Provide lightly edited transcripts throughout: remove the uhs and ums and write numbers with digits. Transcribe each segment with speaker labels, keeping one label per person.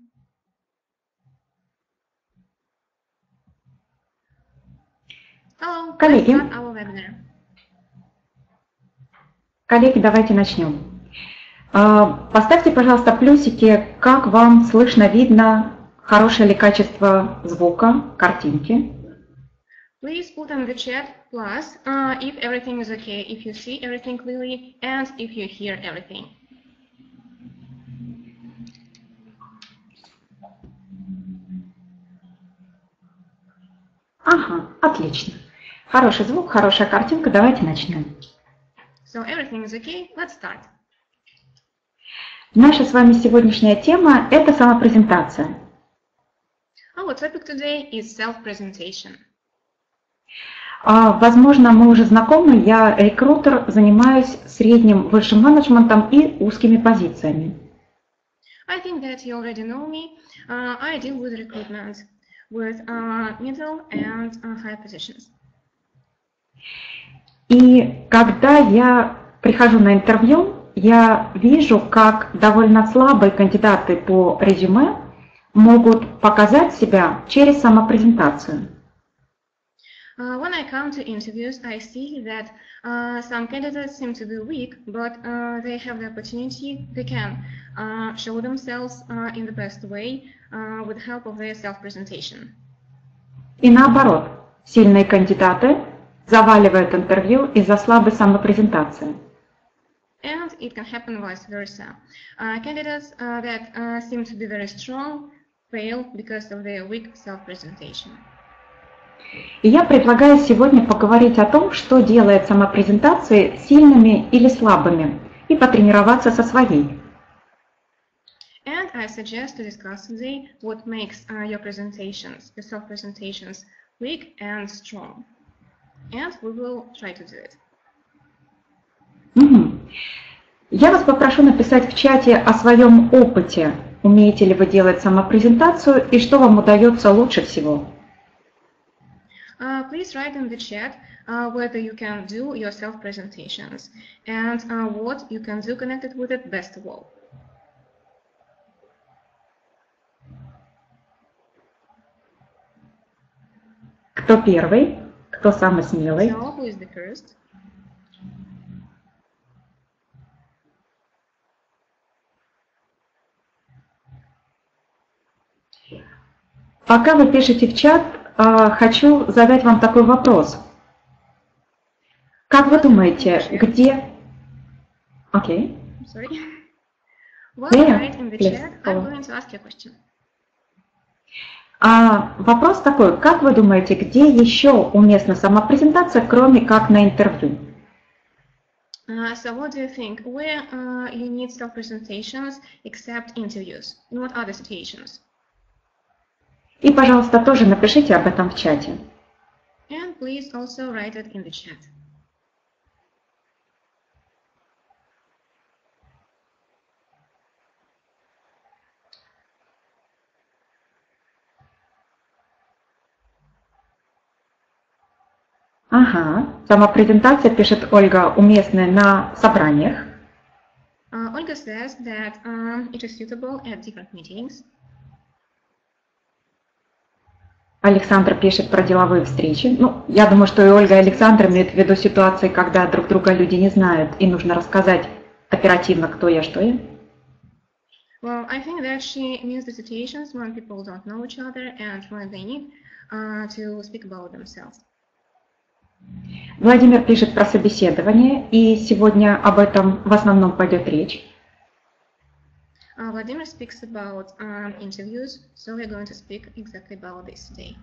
Speaker 1: Hello, let's
Speaker 2: Коллеги,
Speaker 1: start our webinar.
Speaker 2: коллеги, давайте начнем. Поставьте, пожалуйста, плюсики, как вам слышно, видно, хорошее ли качество звука, картинки.
Speaker 1: Please put on the chat plus if everything is okay, if you see everything clearly, and if you hear everything.
Speaker 2: Ага, отлично. Хороший звук, хорошая картинка, давайте начнем.
Speaker 1: So everything is okay, let's start.
Speaker 2: Наша с вами сегодняшняя тема – это самопрезентация.
Speaker 1: Our topic today is self-presentation.
Speaker 2: Возможно, мы уже знакомы, я рекрутер, занимаюсь средним высшим менеджментом и узкими позициями.
Speaker 1: I think that you already know me. I deal with recruitment, with middle and high positions.
Speaker 2: И когда я прихожу на интервью, я вижу, как довольно слабые кандидаты по резюме могут показать себя через самопрезентацию.
Speaker 1: When I come to interviews, I see that some candidates seem to be weak, but they have the opportunity, they can show themselves in the best way with the help of their self-presentation.
Speaker 2: И наоборот, сильные кандидаты заваливают интервью из-за слабой самопрезентации.
Speaker 1: And it can happen vice versa. Candidates that seem to be very strong fail because of their weak self-presentation.
Speaker 2: И я предлагаю сегодня поговорить о том, что делает самопрезентации сильными или слабыми, и потренироваться со своей.
Speaker 1: And I suggest to discuss today what makes your presentations, your self-presentations, weak and strong. And we will try to do it.
Speaker 2: Я вас попрошу написать в чате о своем опыте. Умеете ли вы делать самопрезентацию и что вам удается лучше всего?
Speaker 1: Please write in the chat whether you can do your self-presentations and what you can do connected with it best of all.
Speaker 2: Кто первый? Кто самый смелый?
Speaker 1: So, who is the first?
Speaker 2: Пока вы пишете в чат, хочу задать вам такой вопрос. Как вы думаете, где... Окей.
Speaker 1: Sorry. Well, write in the chat. I'm going to ask you a question.
Speaker 2: Вопрос такой, как вы думаете, где еще уместна самопрезентация, кроме как на интервью?
Speaker 1: So what do you think? Where you need self-presentations except interviews? In what other situations?
Speaker 2: И, пожалуйста, тоже напишите об этом в чате.
Speaker 1: And please also write it in the chat.
Speaker 2: Ага, самопрезентация, пишет Ольга, уместная на собраниях.
Speaker 1: Olga says that it is suitable at different meetings.
Speaker 2: Александр пишет про деловые встречи. Ну, я думаю, что и Ольга, и Александр имеют в виду ситуации, когда друг друга люди не знают, и нужно рассказать оперативно, кто я, что я.
Speaker 1: Well, I think that she means the situations when people don't know each other and when they need to speak about themselves.
Speaker 2: Владимир пишет про собеседование, и сегодня об этом в основном пойдет речь.
Speaker 1: Vladimir speaks about interviews, so we're going to speak exactly about this today.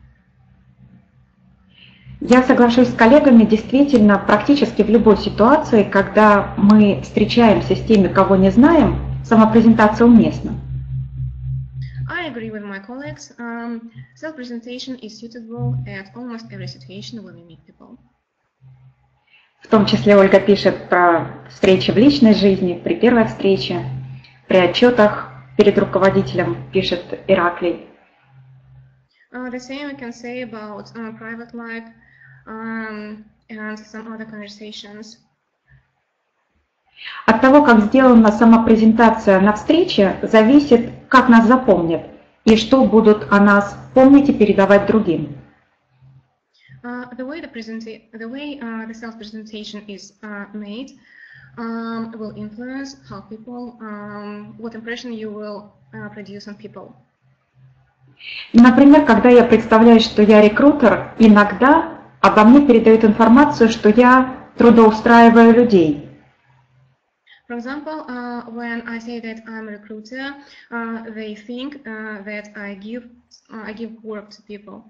Speaker 2: Я соглашусь с коллегами, действительно, практически в любой ситуации, когда мы встречаемся с теми, кого не знаем, самопрезентация уместна.
Speaker 1: I agree with my colleagues. Self-presentation is suitable at almost every situation when we meet people.
Speaker 2: В том числе Ольга пишет про встречи в личной жизни, при первой встрече, при отчетах перед руководителем, пишет Ираклий.
Speaker 1: The same we can say about private life and some other conversations.
Speaker 2: От того, как сделана самопрезентация на встрече, зависит, как нас запомнят и что будут о нас помнить и передавать другим.
Speaker 1: The way the self-presentation is made will influence how people, what impression you will produce on people.
Speaker 2: Например, когда я представляю, что я рекрутер, иногда обо мне передают информацию, что я трудоустраиваю людей.
Speaker 1: For example, when I say that I'm a recruiter, they think that I give work to people.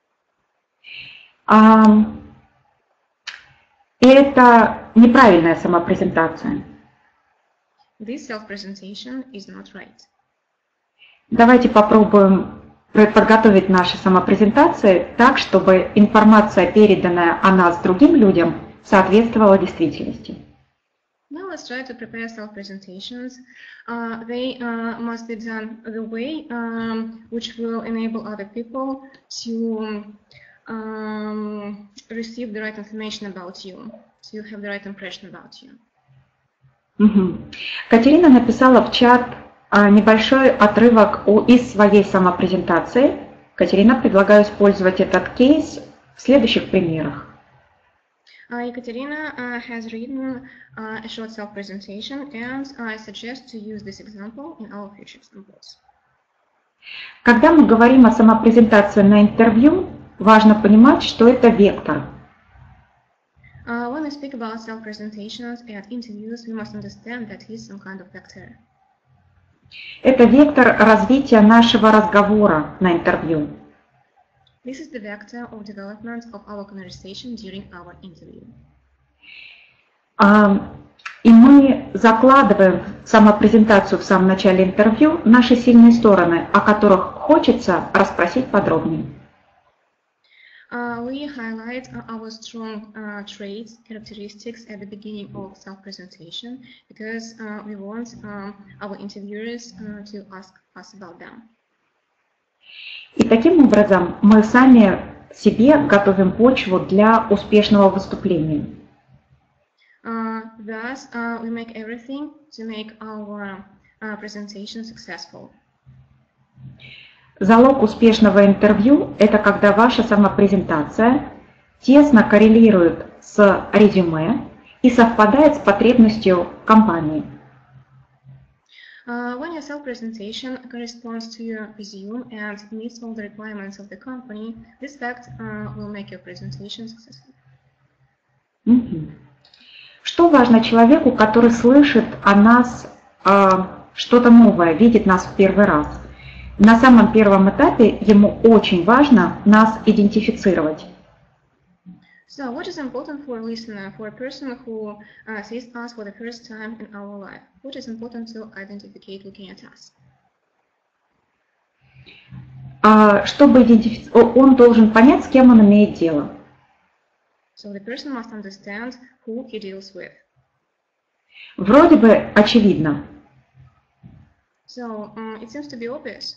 Speaker 2: И это неправильная самопрезентация.
Speaker 1: This self-presentation is not right.
Speaker 2: Давайте попробуем подготовить наши самопрезентации так, чтобы информация, переданная о нас другим людям, соответствовала действительности.
Speaker 1: Now let's try to prepare self-presentations. They must be done the way which will enable other people to receive the right information about you, to have the right impression about you.
Speaker 2: Катерина написала в чат небольшой отрывок из своей самопрезентации. Катерина, предлагаю использовать этот кейс в следующих примерах.
Speaker 1: Ekaterina has written a short self-presentation, and I suggest to use this example in our future examples.
Speaker 2: Когда мы говорим о самопрезентации на интервью, важно понимать, что это вектор.
Speaker 1: When we speak about self-presentations at interviews, we must understand that is some kind of vector.
Speaker 2: Это вектор развития нашего разговора на интервью.
Speaker 1: This is the vector of development of our conversation during our interview.
Speaker 2: И мы закладываем в самопрезентацию в самом начале интервью наши сильные стороны, о которых хочется расспросить подробнее.
Speaker 1: We highlight our strong traits, characteristics at the beginning of self-presentation because we want our interviewers to ask us about them.
Speaker 2: И таким образом мы сами себе готовим почву для успешного выступления.
Speaker 1: Thus, we make everything to make our presentation successful.
Speaker 2: Залог успешного интервью – это когда ваша самопрезентация тесно коррелирует с резюме и совпадает с потребностью компании.
Speaker 1: When your self-presentation corresponds to your resume and meets all the requirements of the company, this fact will make your presentation successful.
Speaker 2: Что важно человеку, который слышит о нас что-то новое, видит нас в первый раз? На самом первом этапе ему очень важно нас идентифицировать.
Speaker 1: So, what is important for a listener, for a person who sees us for the first time in our life? What is important to identify looking at us?
Speaker 2: Чтобы он должен понять, с кем он имеет дело.
Speaker 1: So the person must understand who he deals with.
Speaker 2: Вроде бы очевидно.
Speaker 1: So it seems to be obvious.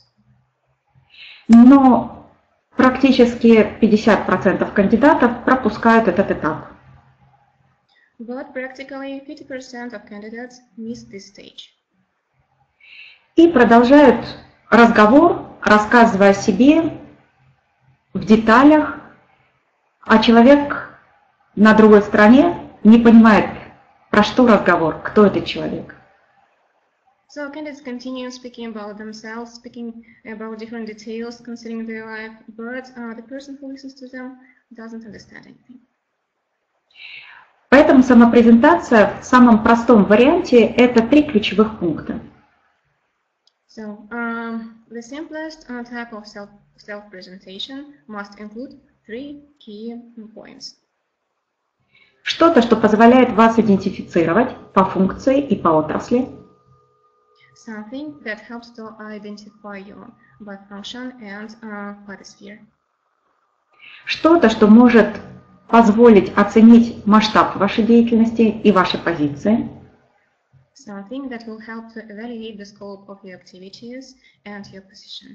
Speaker 2: Но практически 50% кандидатов пропускают этот этап.
Speaker 1: But practically 50% of candidates miss this stage.
Speaker 2: И продолжают разговор, рассказывая о себе в деталях, а человек на другой стороне не понимает, про что разговор, кто этот человек.
Speaker 1: So candidates continue speaking about themselves, speaking about different details concerning their life, but the person who listens to them doesn't understand anything.
Speaker 2: Поэтому самопрезентация в самом простом варианте – это 3 ключевых пункта.
Speaker 1: So the simplest type of self-presentation must include 3 key points.
Speaker 2: Что-то, что позволяет вас идентифицировать по функции и по отрасли.
Speaker 1: Something that helps to identify you by function and by the sphere.
Speaker 2: Что-то, что может позволить оценить масштаб вашей деятельности и вашей позиции.
Speaker 1: Something that will help to evaluate the scope of your activities and your position.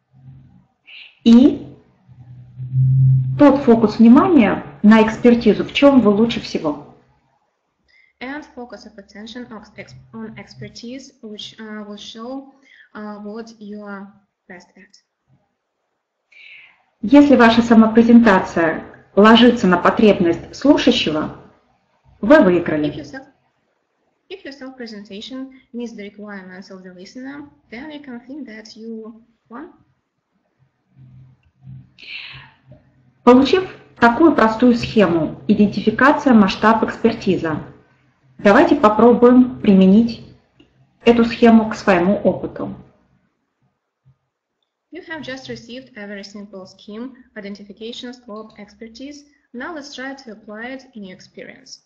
Speaker 2: И тот фокус внимания на экспертизу, в чем вы лучше всего.
Speaker 1: And focus of attention on expertise, which will show what you are best at.
Speaker 2: Если ваша самопрезентация ложится на потребность слушающего, вы выиграли.
Speaker 1: If your self-presentation meets the requirements of the listener, then you can think that you won.
Speaker 2: Получив такую простую схему идентификация, масштаб, экспертиза, давайте попробуем применить эту схему к своему опыту.
Speaker 1: You have just received a very simple scheme, identification, scope, expertise. Now let's try to apply it in your experience.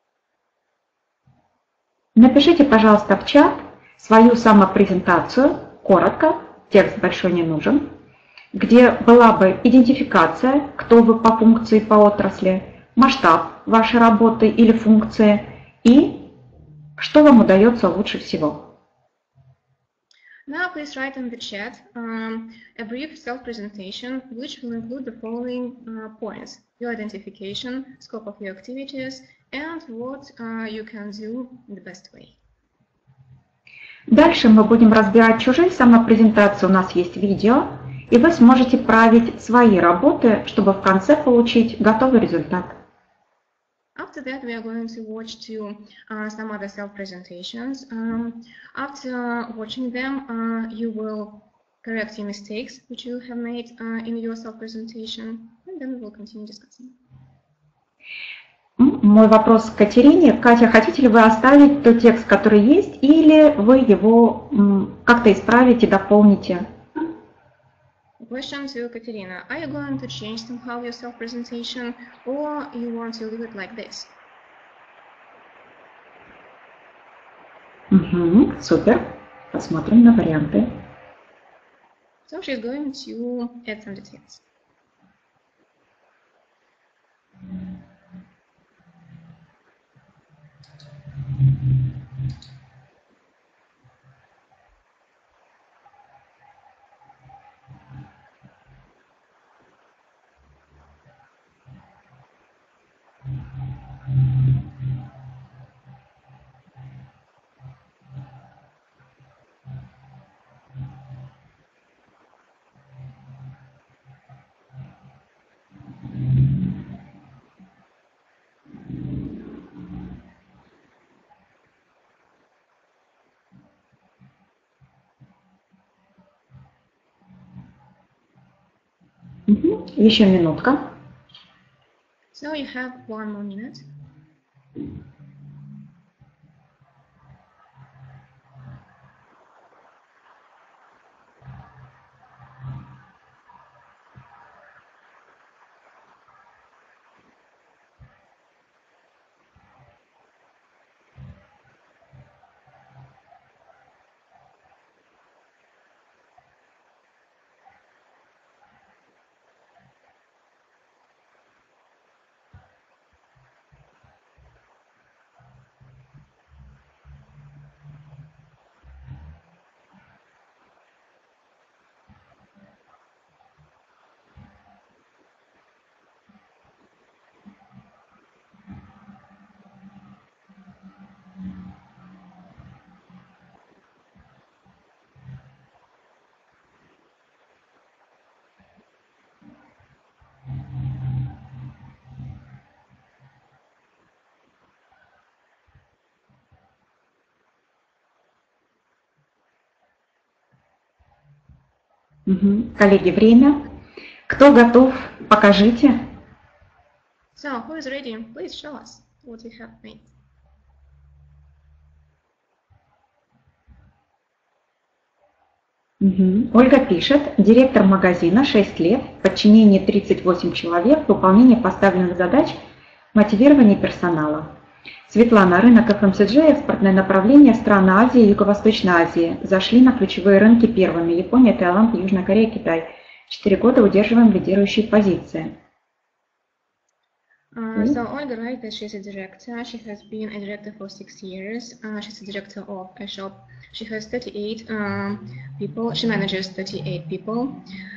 Speaker 2: Напишите, пожалуйста, в чат свою самопрезентацию, коротко, текст большой не нужен, где была бы идентификация, кто вы по функции, по отрасли, масштаб вашей работы или функции и что вам удается лучше всего.
Speaker 1: Now please write in the chat a brief self-presentation which will include the following points: your identification, scope of your activities, and what you can do in the best way.
Speaker 2: Дальше мы будем разбирать чужие самопрезентации, у нас есть видео, и вы сможете править свои работы, чтобы в конце получить готовый результат.
Speaker 1: After that, we are going to watch some other self-presentations. After watching them, you will correct your mistakes which you have made in your self-presentation, and then we will continue discussing.
Speaker 2: Мой вопрос к Катерине. Катя, хотите ли вы оставить тот текст, который есть, или вы его как-то исправите, дополните?
Speaker 1: Question to Katerina. Are you going to change somehow your self-presentation, or you want to leave it like this?
Speaker 2: Супер. Посмотрим на варианты.
Speaker 1: So she's going to add some details.
Speaker 2: Еще минутка.
Speaker 1: So you have 1 more minute.
Speaker 2: Коллеги, время. Кто готов, покажите.
Speaker 1: So who is ready? Please show us what you have made.
Speaker 2: Ольга пишет, директор магазина, 6 лет, подчинение 38 человек, выполнение поставленных задач, мотивирование персонала. Светлана, рынок FMCG, экспортное направление, страны Азии и Юго-Восточной Азии. Зашли на ключевые рынки первыми. Япония, Таиланд, Южная Корея, Китай. 4 года удерживаем лидирующие позиции.
Speaker 1: So Olga writes that she's a director. She has been a director for 6 years. She's a director of a shop. She has 38 people. She manages 38 people.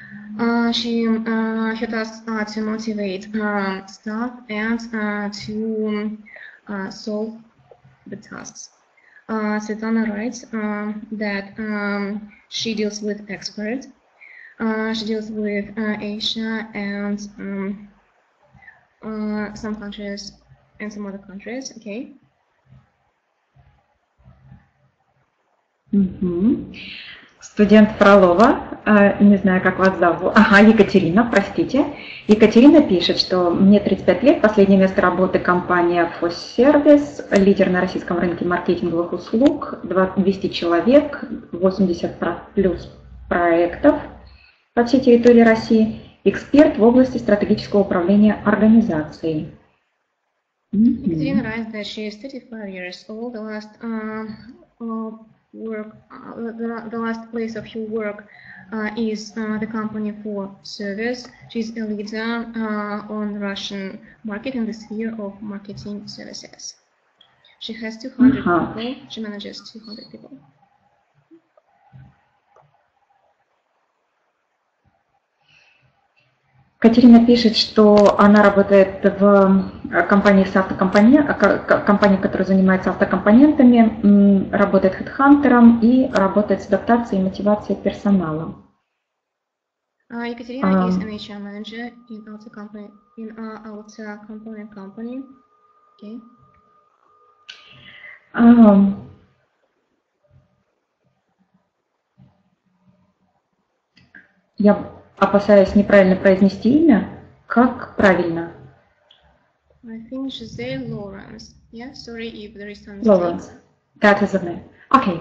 Speaker 1: Her tasks are to motivate staff and to solve the tasks. Svetlana writes that she deals with experts. She deals with Asia and some countries and some other countries. Okay.
Speaker 2: Студент Фролова, не знаю, как вас зовут. Ага, Екатерина, простите. Екатерина пишет, что мне 35 лет, последнее место работы компания Fosservice, лидер на российском рынке маркетинговых услуг, 200 человек, 80 плюс проектов по всей территории России, эксперт в области стратегического управления организацией.
Speaker 1: Екатерина writes that she is 35 years old. The last place of her work is the company for service. She's a leader on Russian market in the sphere of marketing services. She has 200 people. She manages 200 people.
Speaker 2: Катерина пишет, что она работает в компании с компании, которая занимается автокомпонентами, работает хедхантером и работает с адаптацией и мотивацией персонала.
Speaker 1: Екатерина is an HR manager in auto component company. Okay.
Speaker 2: Я опасаюсь неправильно произнести имя. Как правильно?
Speaker 1: I think you should say Lawrence. Yeah, sorry if there is some mistake.
Speaker 2: Lawrence. That is the name. Okay.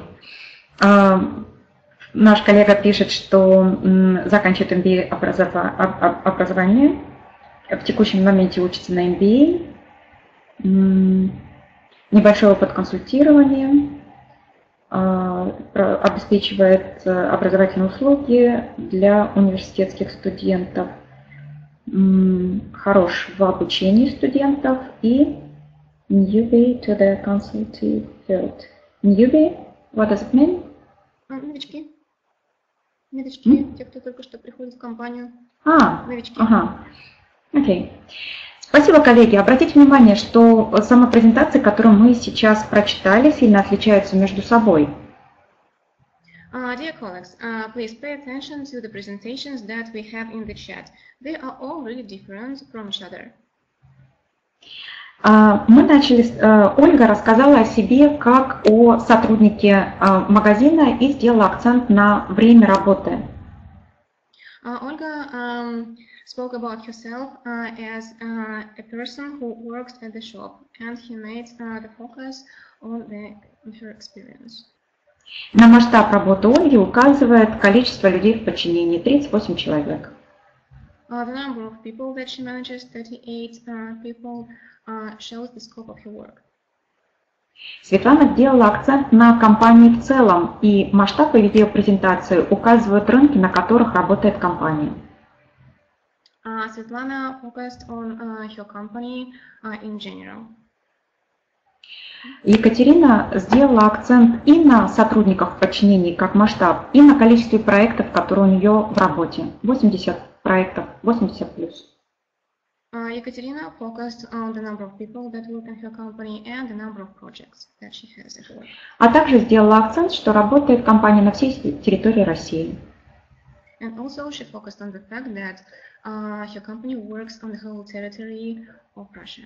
Speaker 2: Наш коллега пишет, что заканчивает MBA образование. В текущем моменте учится на MBA. Небольшой опыт консультирования. Обеспечивает образовательные услуги для университетских студентов, хорош в обучении студентов и newbie to the consultative field. Newbie, what does it mean?
Speaker 1: Новички. Новички, те, кто только что приходит в компанию.
Speaker 2: Новички. Ага. Окей. Спасибо, коллеги. Обратите внимание, что самопрезентации, которые мы сейчас прочитали, сильно отличаются между собой.
Speaker 1: Dear colleagues, please pay attention to the presentations that we have in the chat. They are all really different from each other.
Speaker 2: Мы начали, Ольга рассказала о себе как о сотруднике магазина и сделала акцент на время работы.
Speaker 1: Ольга spoke about herself as a person who works at the shop, and he made the focus on her experience.
Speaker 2: На масштаб работы Ольги указывает количество людей в подчинении, 38 человек.
Speaker 1: The number of people that she manages, 38 people, shows the scope of her work.
Speaker 2: Светлана сделала акцент на компании в целом, и масштаб ее презентации указывают рынки, на которых работает компания.
Speaker 1: Svetlana focused on her company in general.
Speaker 2: Екатерина сделала акцент и на сотрудниках в подчинении как масштаб, и на количестве проектов, которые у нее в работе. 80 проектов, 80 плюс.
Speaker 1: Екатерина focused on the number of people that work in her company and the number of projects that she has at work.
Speaker 2: А также сделала акцент, что работает компания на всей территории России.
Speaker 1: And also she focused on the fact that her company works on the whole territory of Russia.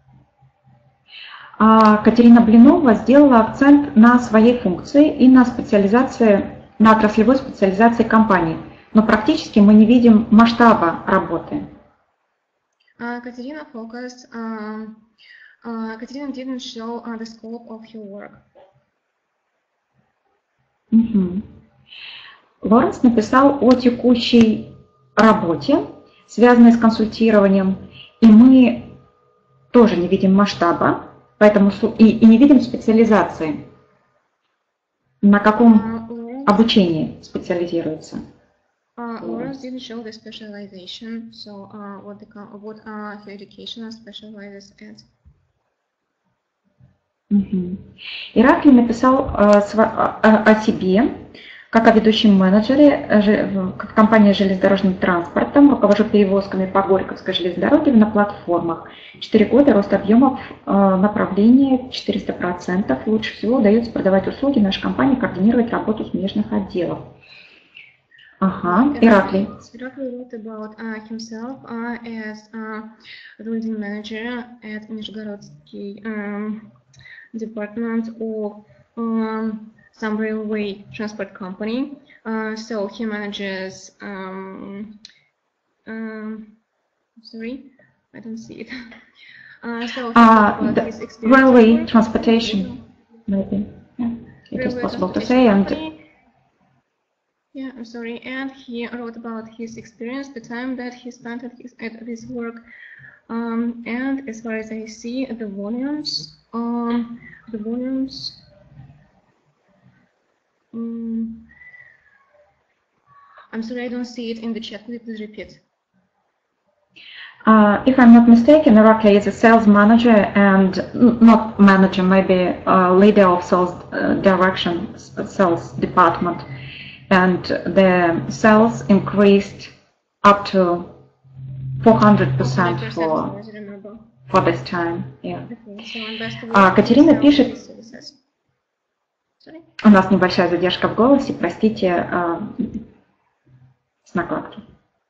Speaker 2: Катерина Блинова сделала акцент на своей функции и на специализации, на отраслевой специализации компании, но практически мы не видим масштаба работы.
Speaker 1: Katerina focused. Katerina didn't show the scope of her work.
Speaker 2: Лоренс написал о текущей работе, связанной с консультированием, и мы тоже не видим масштаба, поэтому и не видим специализации, на каком обучении специализируется.
Speaker 1: Lawrence didn't show the specialization, so what her education specializes at.
Speaker 2: Ираклий написал о себе, Как о ведущем менеджере в компании с железнодорожным транспортом, руковожу перевозками по Горьковской железной дороге на платформах. 4 года, рост объемов направления 400%. Лучше всего удается продавать услуги. Наша компания координировать работу смежных отделов. Ага, Ираклий.
Speaker 1: Iraklii wrote about himself as building manager at Nizhegorodsky department of some railway transport company. So he manages. Sorry, I don't see it. So
Speaker 2: the
Speaker 1: his experience
Speaker 2: railway transportation, maybe. Yeah, it is possible to say. And
Speaker 1: yeah, I'm sorry. And he wrote about his experience, the time that he spent at his work, and as far as I see, the volumes. I'm sorry, I don't see it in the chat. Could you please repeat?
Speaker 2: If I'm not mistaken, Irakli is a sales manager and not manager, maybe leader of sales direction, sales department. And the sales increased up to 400% for this time. Yeah. Катерина пишет, у нас небольшая задержка в голосе, простите, с накладки.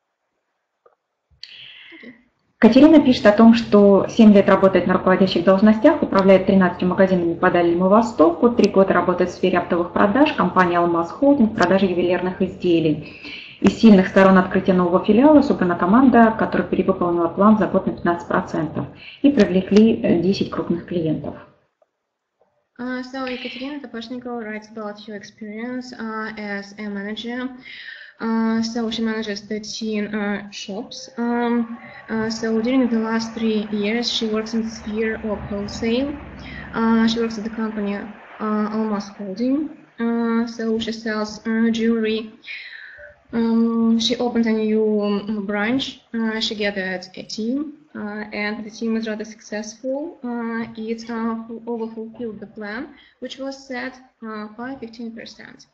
Speaker 2: Катерина пишет о том, что 7 лет работает на руководящих должностях, управляет 13 магазинами по Дальнему Востоку, 3 года работает в сфере оптовых продаж, компания «Алмаз Холдинг», продажи ювелирных изделий. Из сильных сторон открытия нового филиала собрана команда, которая перевыполнила план за год на 15% и привлекли 10 крупных клиентов.
Speaker 1: So Ekaterina Tapashnikova writes about her experience as a manager. So she manages 13 shops. So during the last 3 years, she works in the sphere of wholesale. She works at the company Almaz Holding. So she sells jewelry. She opened a new branch. She gathered a team, and the team is rather successful. It overfulfilled the plan, which was set by 15%.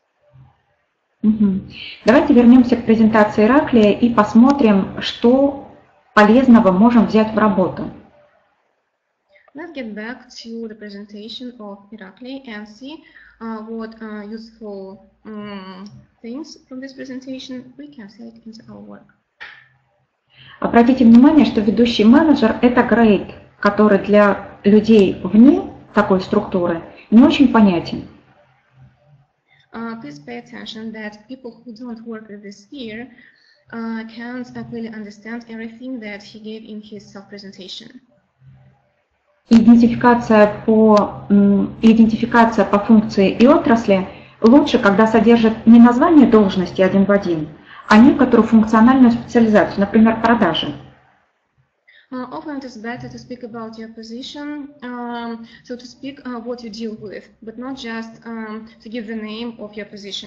Speaker 2: Давайте вернемся к презентации Ираклия и посмотрим, что полезного можем взять в работу.
Speaker 1: Let's get back to the presentation of Irakli and see what useful things from this presentation we can take into our work.
Speaker 2: Обратите внимание, что ведущий менеджер – это грейд, который для людей вне такой структуры не очень понятен.
Speaker 1: Please pay attention that people who don't work with this sphere can't really understand everything that he gave in his self-presentation.
Speaker 2: Идентификация по функции и отрасли лучше, когда содержит не название должности один в один, а некоторую функциональную специализацию, например, продажи.
Speaker 1: Often it is better to speak about your position, so to speak what you deal with, but not just to give the name of your position.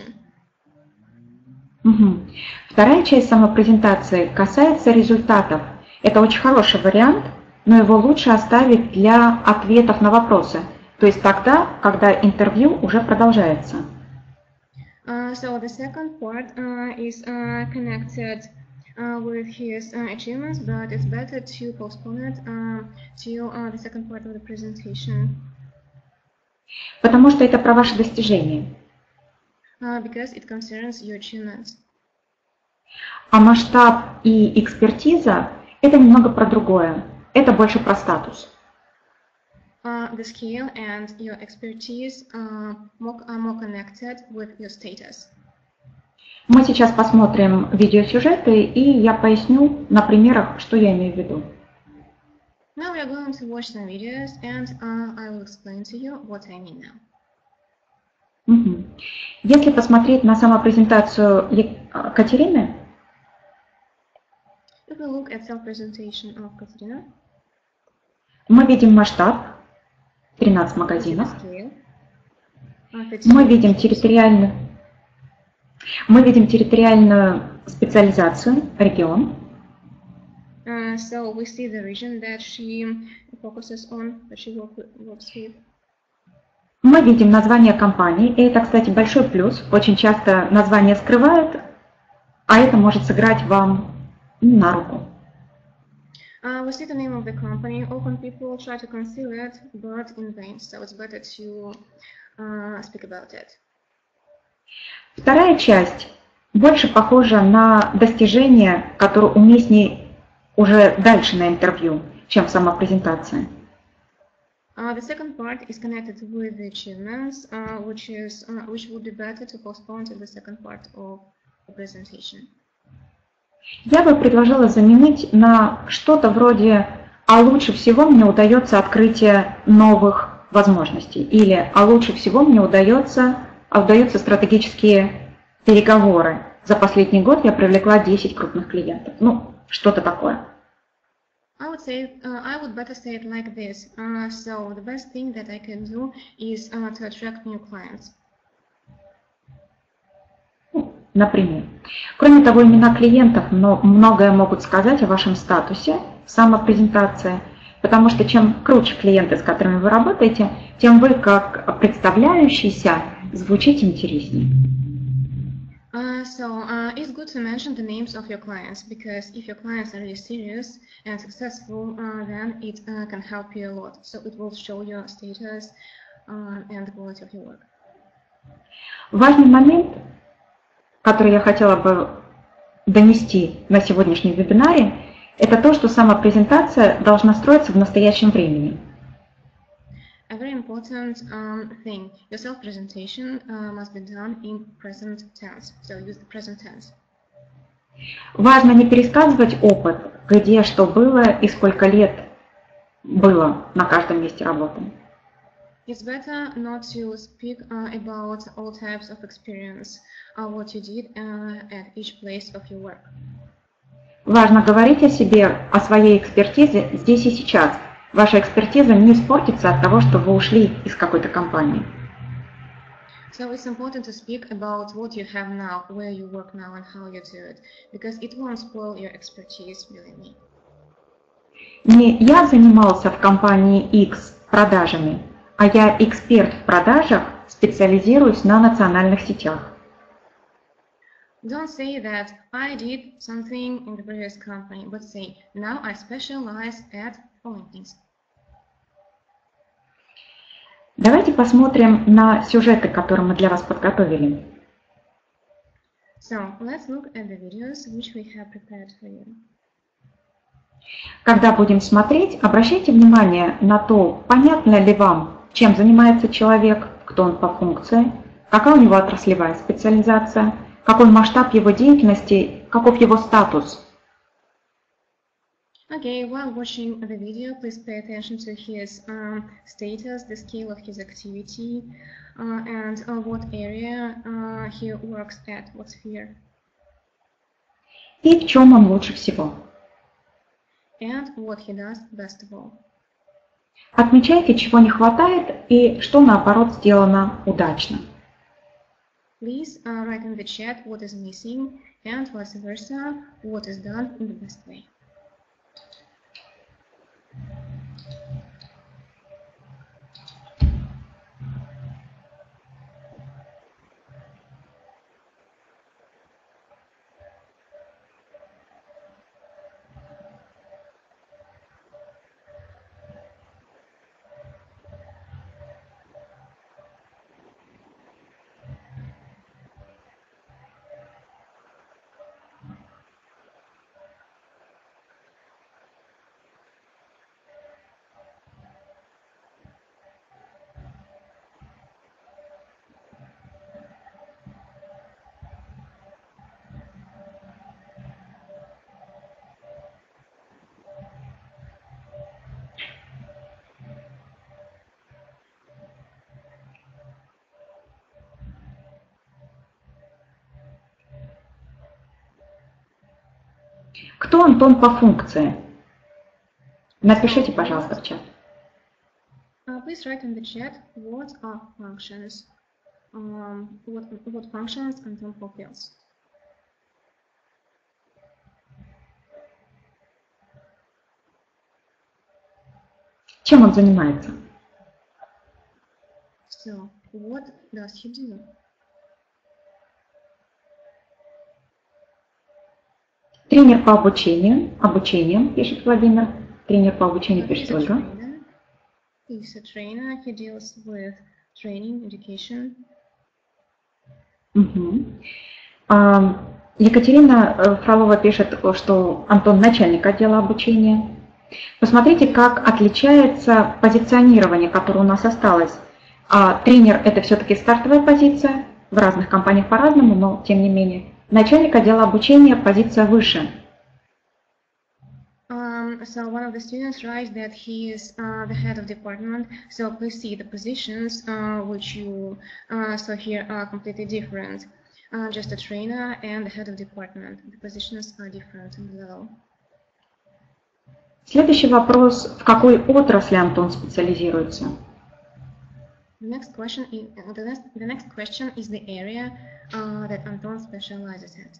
Speaker 2: Вторая часть самопрезентации касается результатов. Это очень хороший вариант, но его лучше оставить для ответов на вопросы, то есть тогда, когда интервью уже продолжается.
Speaker 1: So the second part is connected with his achievements, but it's better to postpone it till the second part of the presentation.
Speaker 2: Потому что это про ваши достижения.
Speaker 1: Because it concerns your achievements.
Speaker 2: А масштаб и экспертиза – это немного про другое. Это больше про статус.
Speaker 1: The scale and your expertise are more connected with your status.
Speaker 2: Мы сейчас посмотрим видеосюжеты, и я поясню на примерах, что я имею в виду.
Speaker 1: Now we are going to watch some videos, and I will explain to you what I mean now.
Speaker 2: Если посмотреть на самопрезентацию Катерины,
Speaker 1: if we look at self-presentation of Katerina,
Speaker 2: мы видим масштаб 13 магазинов. Мы видим территориальную специализацию, регион.
Speaker 1: So we see the region that she focuses on, that she works with.
Speaker 2: Мы видим название компании, и это, кстати, большой плюс. Очень часто название скрывают, а это может сыграть вам на руку.
Speaker 1: We see the name of the company. Often people try to conceal it, but in vain. So it's better to speak about it.
Speaker 2: Вторая часть больше похожа на достижения, которые уместнее уже дальше на интервью, чем сама презентация.
Speaker 1: The second part is connected with the achievements, which would be better to postpone to the second part of the presentation.
Speaker 2: Я бы предложила заменить на что-то вроде «а лучше всего мне удается открытие новых возможностей» или «а лучше всего мне удаются стратегические переговоры. За последний год я привлекла 10 крупных клиентов». Ну, что-то такое.
Speaker 1: I would better say it like this. So the best thing that I can do is to attract new clients.
Speaker 2: Например. Кроме того, имена клиентов многое могут сказать о вашем статусе в самопрезентации, потому что чем круче клиенты, с которыми вы работаете, тем вы, как представляющийся, звучите интереснее.
Speaker 1: It's good to mention the names of your clients, because if your clients are really serious and successful, then it can help you a lot. So it will show your status and the quality of your work.
Speaker 2: Важный момент, который я хотела бы донести на сегодняшнем вебинаре, это то, что сама презентация должна строиться в настоящем времени.
Speaker 1: A very important thing, your self-presentation must be done in present tense, so use the present tense.
Speaker 2: Важно не пересказывать опыт, где что было и сколько лет было на каждом месте работы.
Speaker 1: It's better not to speak about all types of experience, what you did at each place of your work.
Speaker 2: Важно говорить о себе, о своей экспертизе здесь и сейчас. Ваша экспертиза не испортится от того, что вы ушли из какой-то компании.
Speaker 1: So it's important to speak about what you have now, where you work now and how you do it, because it won't spoil your expertise, believe me.
Speaker 2: Не я занимался в компании X продажами, а я эксперт в продажах, специализируюсь на национальных сетях.
Speaker 1: Don't say that I did something in the previous company, but say, now I specialize at following things.
Speaker 2: Давайте посмотрим на сюжеты, которые мы для вас подготовили.
Speaker 1: So, let's look at the videos which we have prepared for you.
Speaker 2: Когда будем смотреть, обращайте внимание на то, понятно ли вам, чем занимается человек, кто он по функции, какая у него отраслевая специализация, какой масштаб его деятельности, каков его статус.
Speaker 1: Okay, while watching the video, please pay attention to his status, the scale of his activity, and what area he works at, what sphere.
Speaker 2: И в чем он лучше всего.
Speaker 1: And what he does best of all.
Speaker 2: Отмечайте, чего не хватает и что, наоборот, сделано удачно.
Speaker 1: Please write in the chat what is missing and vice versa, what is done in the best way.
Speaker 2: Кто Антон по функции? Напишите, пожалуйста, в чат.
Speaker 1: Please write in the chat what are functions, what functions Anton fulfills.
Speaker 2: Чем он занимается?
Speaker 1: So, what does he do?
Speaker 2: Тренер по обучением, пишет Владимир. Тренер по обучению,
Speaker 1: So
Speaker 2: пишет
Speaker 1: he's a
Speaker 2: Ольга.
Speaker 1: trainer. He's a trainer. He deals with training, education.
Speaker 2: Мгм. Екатерина Фролова пишет, что Антон начальник отдела обучения. Посмотрите, как отличается позиционирование, которое у нас осталось. Тренер – это все-таки стартовая позиция, в разных компаниях по-разному, но тем не менее. Начальник отдела обучения – позиция выше.
Speaker 1: So one of the students writes that he is the head of department. So please see the positions which you saw here are completely different. Just a trainer and the head of department. The positions are different in below.
Speaker 2: Следующий вопрос. В какой отрасли Антон специализируется?
Speaker 1: The next question is the area that Anton specializes at.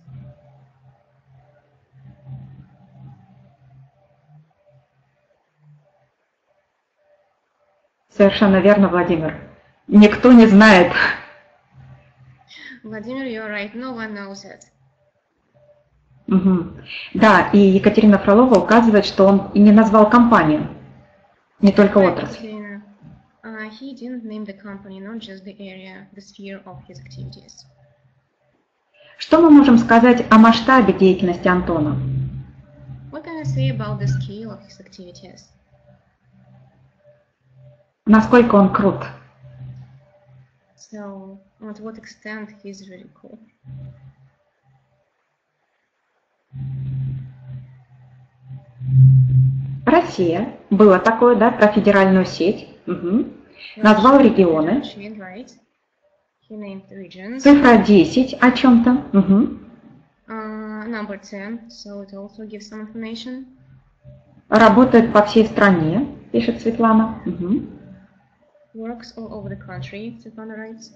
Speaker 2: Совершенно верно, Владимир. Никто не знает.
Speaker 1: Vladimir, you're right. No one knows it.
Speaker 2: Угу. Да, и Екатерина Фролова указывает, что он и не назвал компанию, не только отрасль.
Speaker 1: He didn't name the company, not just the area, the sphere of his activities.
Speaker 2: Что мы можем сказать о масштабе деятельности Антона?
Speaker 1: What can I say about the scale of his activities?
Speaker 2: Насколько он крут?
Speaker 1: So, to what extent he's really cool?
Speaker 2: Россия. Было такое, да, про федеральную сеть. Угу. Назвал регионы. Цифра 10 о чем-то. Угу.
Speaker 1: Number 10, so it also gives some information.
Speaker 2: Работает по всей стране, пишет Светлана. Угу.
Speaker 1: Works all over the country, Светлана writes.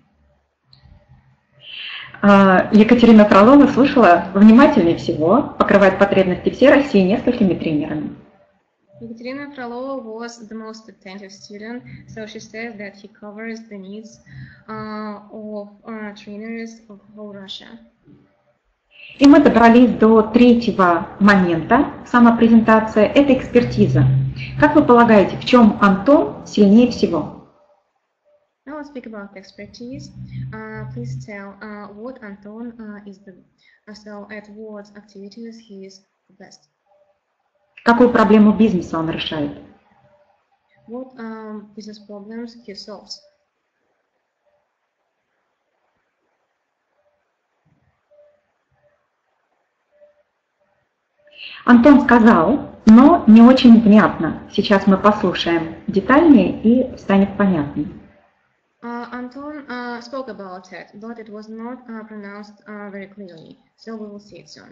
Speaker 2: Екатерина Фролова слушала внимательнее всего, покрывает потребности всей России несколькими тренерами.
Speaker 1: Екатерина Фролова was the most attentive student, so she says that he covers the needs of trainers of whole Russia.
Speaker 2: И мы добрались до третьего момента самопрезентации. Это экспертиза. Как вы полагаете, в чем Антон сильнее всего?
Speaker 1: Now let's speak about expertise. Please tell what Anton is the so at what activities he is the best.
Speaker 2: Какую проблему бизнеса он решает?
Speaker 1: What business problems he solves.
Speaker 2: Антон сказал, но не очень внятно. Сейчас мы послушаем детальнее и станет понятно.
Speaker 1: Anton spoke about it, but it was not pronounced very clearly, so we will see it soon.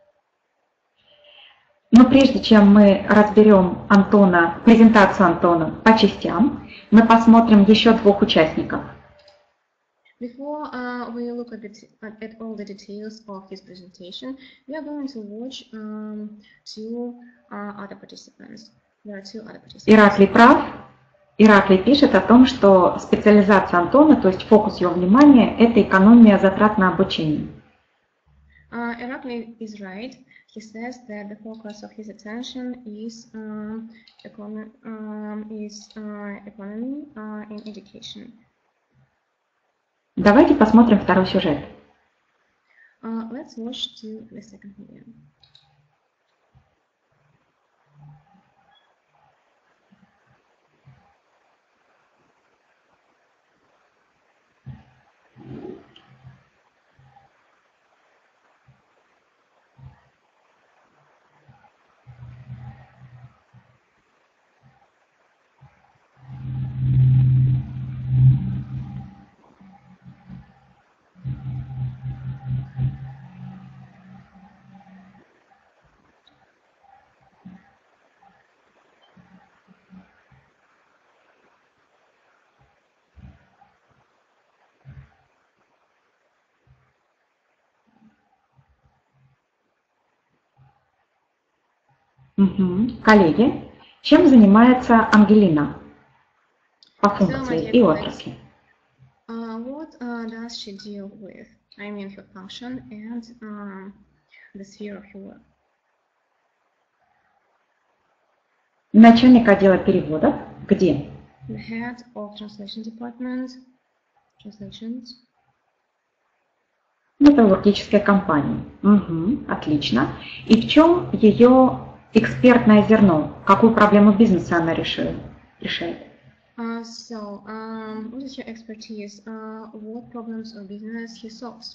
Speaker 2: Но прежде чем мы разберем Антона, презентацию Антона по частям, мы посмотрим еще двух участников.
Speaker 1: Before we look at all the details of his presentation, we are going to watch two other participants. There are two other participants.
Speaker 2: Ираклий прав. Ираклий пишет о том, что специализация Антона, то есть фокус его внимания, это экономия затрат на обучение.
Speaker 1: Iraklii is right. He says that the focus of his attention is economy in education.
Speaker 2: Давайте посмотрим второй сюжет.
Speaker 1: Let's watch the second video.
Speaker 2: Коллеги, чем занимается Ангелина? по функции и отрасли.
Speaker 1: What does she deal with? I mean her function and the sphere of her work.
Speaker 2: Начальник отдела переводов. Где?
Speaker 1: The head of translation department. Translations.
Speaker 2: Металлургической компании. Угу, отлично. И в чем ее экспертное зерно? Какую проблему бизнеса она решает?
Speaker 1: What is your expertise? What problems of business he solves?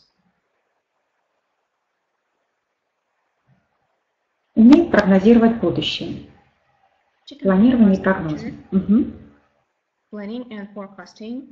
Speaker 2: Умеет прогнозировать будущее. Планирование и прогнозы. Угу.
Speaker 1: Planning and forecasting.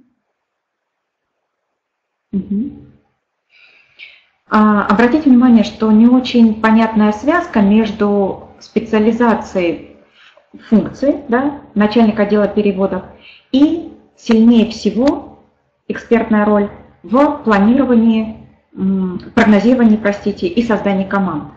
Speaker 2: Угу. Обратите внимание, что не очень понятная связка между специализацией функций, да, начальника отдела переводов, и сильнее всего экспертная роль в планировании, прогнозировании, простите, и создании команд.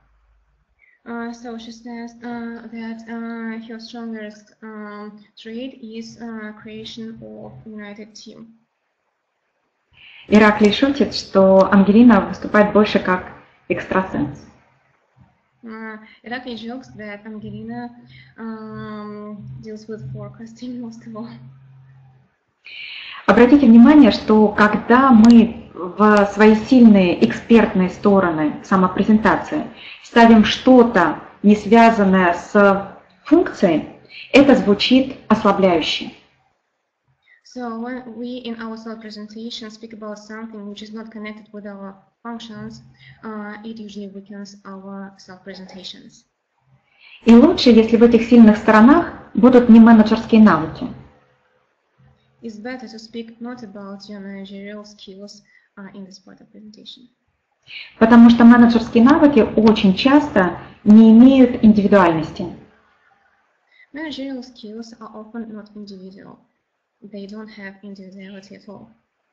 Speaker 1: So she says that her strongest trait is creation of united team.
Speaker 2: Ираклий шутит, что Ангелина выступает больше как экстрасенс.
Speaker 1: Iraklii jokes that Angelina deals with forecasting most of all.
Speaker 2: Обратите внимание, что когда мы в свои сильные экспертные стороны самопрезентации ставим что-то, не связанное с функцией, это звучит ослабляюще.
Speaker 1: So when we in our self-presentation speak about something which is not connected with our functions, it usually weakens our self-presentations.
Speaker 2: И лучше, если в этих сильных сторонах будут не менеджерские навыки.
Speaker 1: It's better to speak not about your managerial skills in this part of presentation.
Speaker 2: Потому что менеджерские навыки очень часто не имеют индивидуальности.
Speaker 1: Managerial skills are often not individual. They don't have individuality at all.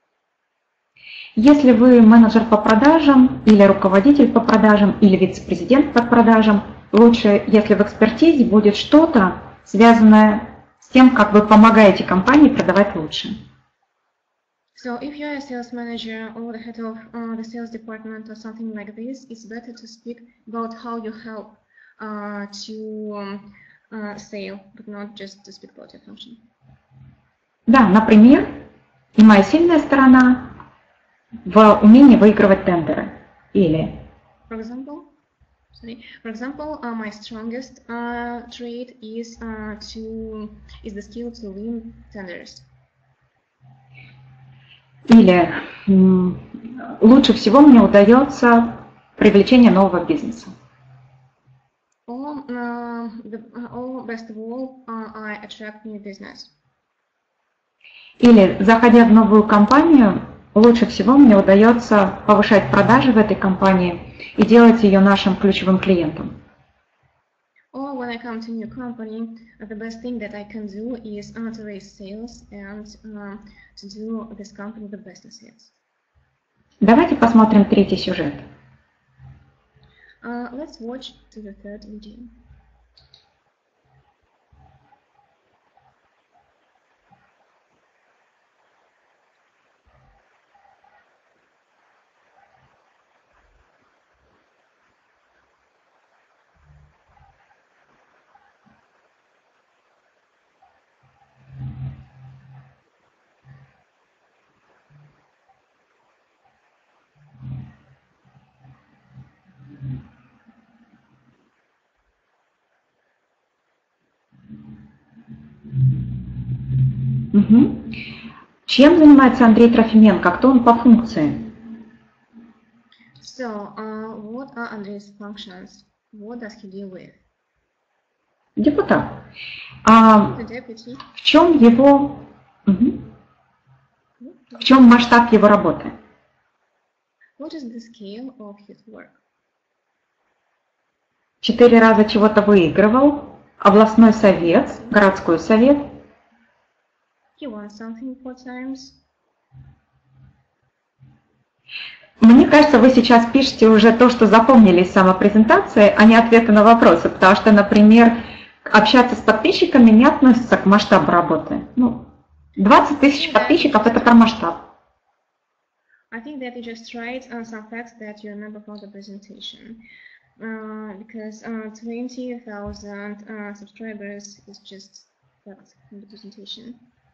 Speaker 2: Если вы менеджер по продажам, или руководитель по продажам, или вице-президент по продажам, лучше, если в экспертизе будет что-то, связанное с тем, как вы помогаете компании продавать лучше.
Speaker 1: So if you're a sales manager or the head of the sales department or something like this, it's better to speak about how you help to sell, but not just to speak about your function.
Speaker 2: Да, например, и моя сильная сторона в умении выигрывать тендеры. Или
Speaker 1: For example, my strongest trait is the skill to win tenders.
Speaker 2: Или лучше всего мне удается привлечение нового бизнеса.
Speaker 1: Or best of all, I attract new business.
Speaker 2: Или, заходя в новую компанию, лучше всего мне удается повышать продажи в этой компании и делать ее нашим ключевым клиентом.
Speaker 1: Or when I come to a new company, the best thing that I can do is to raise sales and to do this company the best in sales.
Speaker 2: Давайте посмотрим третий сюжет.
Speaker 1: Let's watch to the third video.
Speaker 2: Угу. Чем занимается Андрей Трофименко? Кто он по функции?
Speaker 1: So, what are Andrei's functions? What does he deal with?
Speaker 2: Депутат.
Speaker 1: The deputy.
Speaker 2: В чем его, в чем масштаб его работы?
Speaker 1: What is the scale of his work?
Speaker 2: 4 раза чего-то выигрывал, областной совет, городской совет.
Speaker 1: He won something 4 times.
Speaker 2: Мне кажется, вы сейчас пишете уже то, что запомнили из самопрезентации, а не ответы на вопросы, потому что, например, общаться с подписчиками не относится к масштабу работы. Ну, 20 тысяч подписчиков – это про масштаб.
Speaker 1: I think that you just write some facts that you remember from the presentation. Because 20,000 subscribers is just facts from the presentation.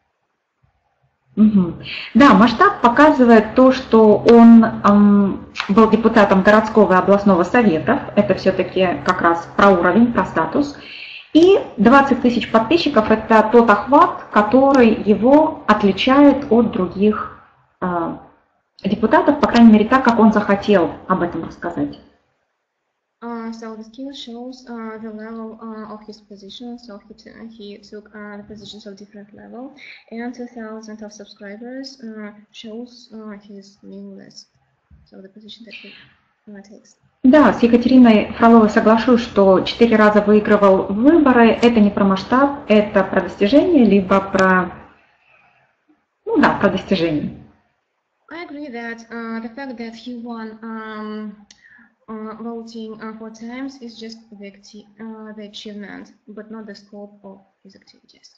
Speaker 2: Да, масштаб показывает то, что он был депутатом городского и областного советов. Это все-таки как раз про уровень, про статус. И 20 тысяч подписчиков – это тот охват, который его отличает от других депутатов, по крайней мере, так, как он захотел об этом рассказать.
Speaker 1: So the skill shows the level of his position. So he took the positions of different level, and 2,000 of subscribers shows his new list. So the position that he takes.
Speaker 2: Да, с Екатериной Фроловой соглашусь, что 4 раза выигрывал выборы. Это не про масштаб, это про достижение, либо про, ну да, про достижение.
Speaker 1: I agree that the fact that he won voting 4 times is just the achievement, but not the scope of his activities.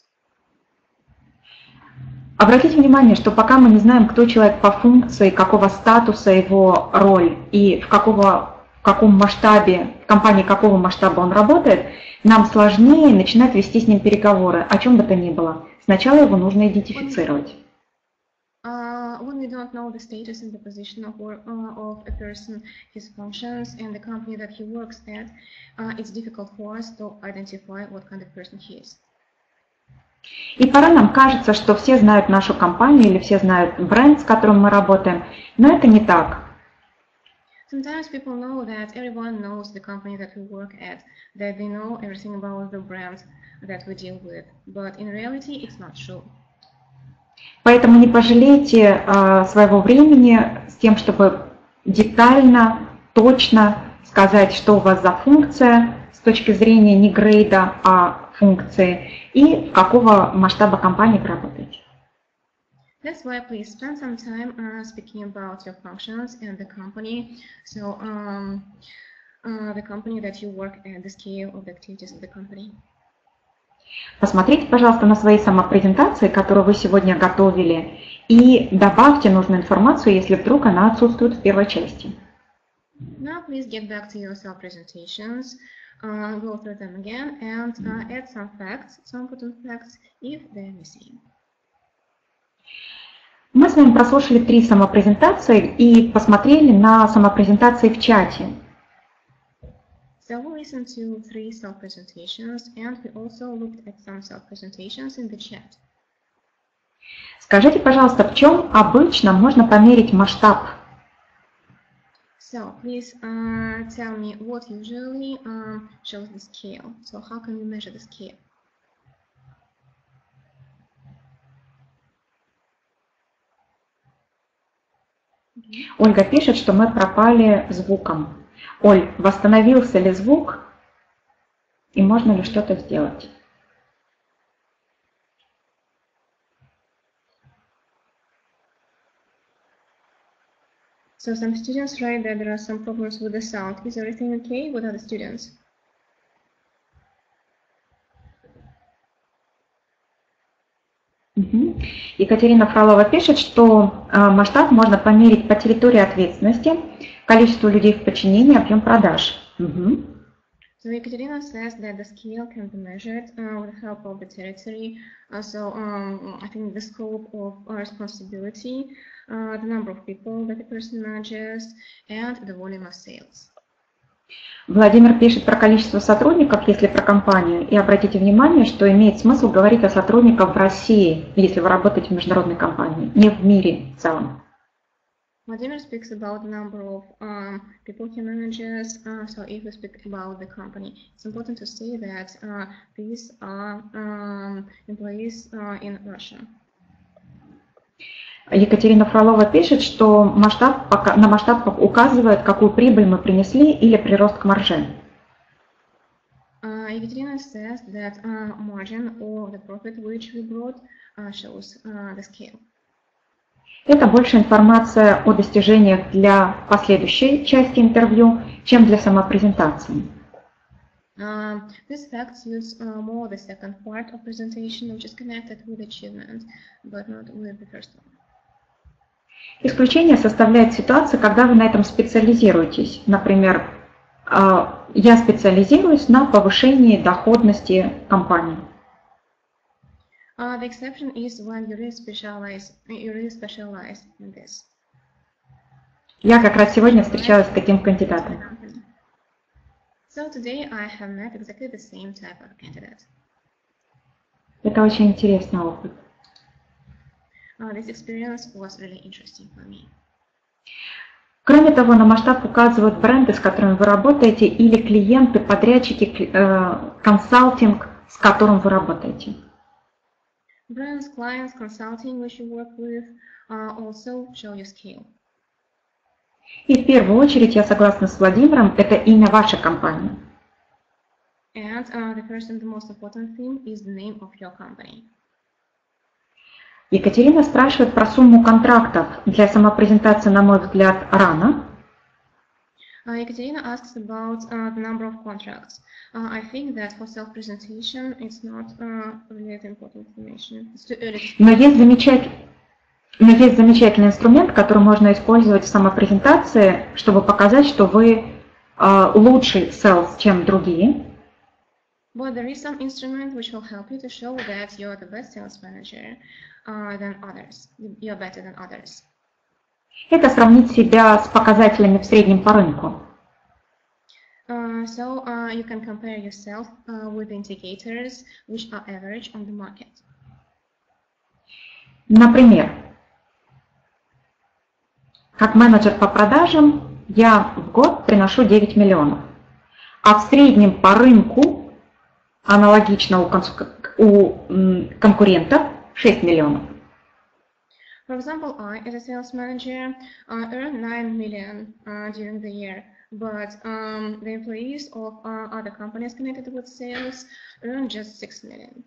Speaker 2: Обратите внимание, что пока мы не знаем, кто человек по функции, какого статуса его роль и в каком масштабе, в компании какого масштаба он работает, нам сложнее начинать вести с ним переговоры, о чем бы то ни было. Сначала его нужно идентифицировать.
Speaker 1: When we don't know the status and the position of a person, his functions, and the company that he works at, it's difficult for us to identify what kind of person he is.
Speaker 2: И порой нам кажется, что все знают нашу компанию или все знают бренд, с которым мы работаем, но это не так.
Speaker 1: Sometimes people know that everyone knows the company that we work at, that they know everything about the brand that we deal with, but in reality it's not true.
Speaker 2: Поэтому не пожалейте своего времени с тем, чтобы детально, точно сказать, что у вас за функция с точки зрения не грейда, а функции, и какого масштаба компании вы работаете.
Speaker 1: That's why please spend some time speaking about your functions and the company. So the company that you work at, the scale of the activities of the company.
Speaker 2: Посмотрите, пожалуйста, на свои самопрезентации, которые вы сегодня готовили, и добавьте нужную информацию, если вдруг она отсутствует в первой части.
Speaker 1: Now please get back to your self-presentations, go through them again, and add some facts, some important facts, if they're missing.
Speaker 2: Мы с вами прослушали 3 самопрезентации и посмотрели на самопрезентации в чате.
Speaker 1: So we listened to 3 self-presentations, and we also looked at some self-presentations in the chat.
Speaker 2: Скажите, пожалуйста, в чем обычно можно померить масштаб?
Speaker 1: So please tell me what usually shows the scale. So how can we measure the scale?
Speaker 2: Ольга пишет, что мы пропали звуком. Оль, восстановился ли звук и можно ли что-то сделать?
Speaker 1: So some students write that there are some problems with the sound. Is everything okay with other students?
Speaker 2: Екатерина Фролова пишет, что масштаб можно померить по территории ответственности, количеству людей в подчинении, объем продаж.
Speaker 1: So Ekaterina says that the scale can be measured with the help of the territory. I think the scope of responsibility, the number of people that the person manages, and the volume of sales.
Speaker 2: Владимир пишет про количество сотрудников, если про компанию. И обратите внимание, что имеет смысл говорить о сотрудниках в России, если вы работаете в международной компании, не в мире в целом.
Speaker 1: Vladimir speaks about the number of people he manages. So if we speak about the company, it's important to say that these are employees in Russia.
Speaker 2: Екатерина Фролова пишет, что на масштаб указывает, какую прибыль мы принесли или прирост к марже.
Speaker 1: Екатерина says that margin or the profit which we brought shows the scale.
Speaker 2: Это больше информация о достижениях для последующей части интервью, чем для самопрезентации.
Speaker 1: This fact suits more the second part of presentation, which is connected with achievement, but not with the first one.
Speaker 2: Исключение составляет ситуация, когда вы на этом специализируетесь. Например, я специализируюсь на повышении доходности компании.
Speaker 1: The exception is when you really specialize in this.
Speaker 2: Я как раз сегодня встречалась с таким кандидатом.
Speaker 1: So today I have met exactly the same type of candidate.
Speaker 2: Это очень интересный опыт.
Speaker 1: This experience was really interesting for me.
Speaker 2: Кроме того, на масштаб указывают бренды, с которыми вы работаете, или клиенты, подрядчики, консалтинг, с которым вы работаете.
Speaker 1: Brands, clients, consulting which you work with also show your scale.
Speaker 2: И в первую очередь, я согласна с Владимиром, это имя вашей компании.
Speaker 1: And the first and the most important thing is the name of your company.
Speaker 2: Екатерина спрашивает про сумму контрактов. Для самопрезентации, на мой взгляд, рано.
Speaker 1: Екатерина asks about the number of contracts. I think that for self-presentation it's not really important information. It's too early.
Speaker 2: Но есть замечательный инструмент, который можно использовать в самопрезентации, чтобы показать, что вы лучший sales, чем другие.
Speaker 1: But there is some instrument which will help you to show that you're the best sales manager than others. You're better than others.
Speaker 2: Это сравнить себя с показателями в среднем по рынку.
Speaker 1: So you can compare yourself with indicators which are average on the market.
Speaker 2: Например, как менеджер по продажам я в год приношу 9 миллионов, а в среднем по рынку аналогично у конкурентов 6 миллионов.
Speaker 1: For example, I, as a sales manager, earn 9 million during the year, but the employees of other companies connected with sales earn just 6 million.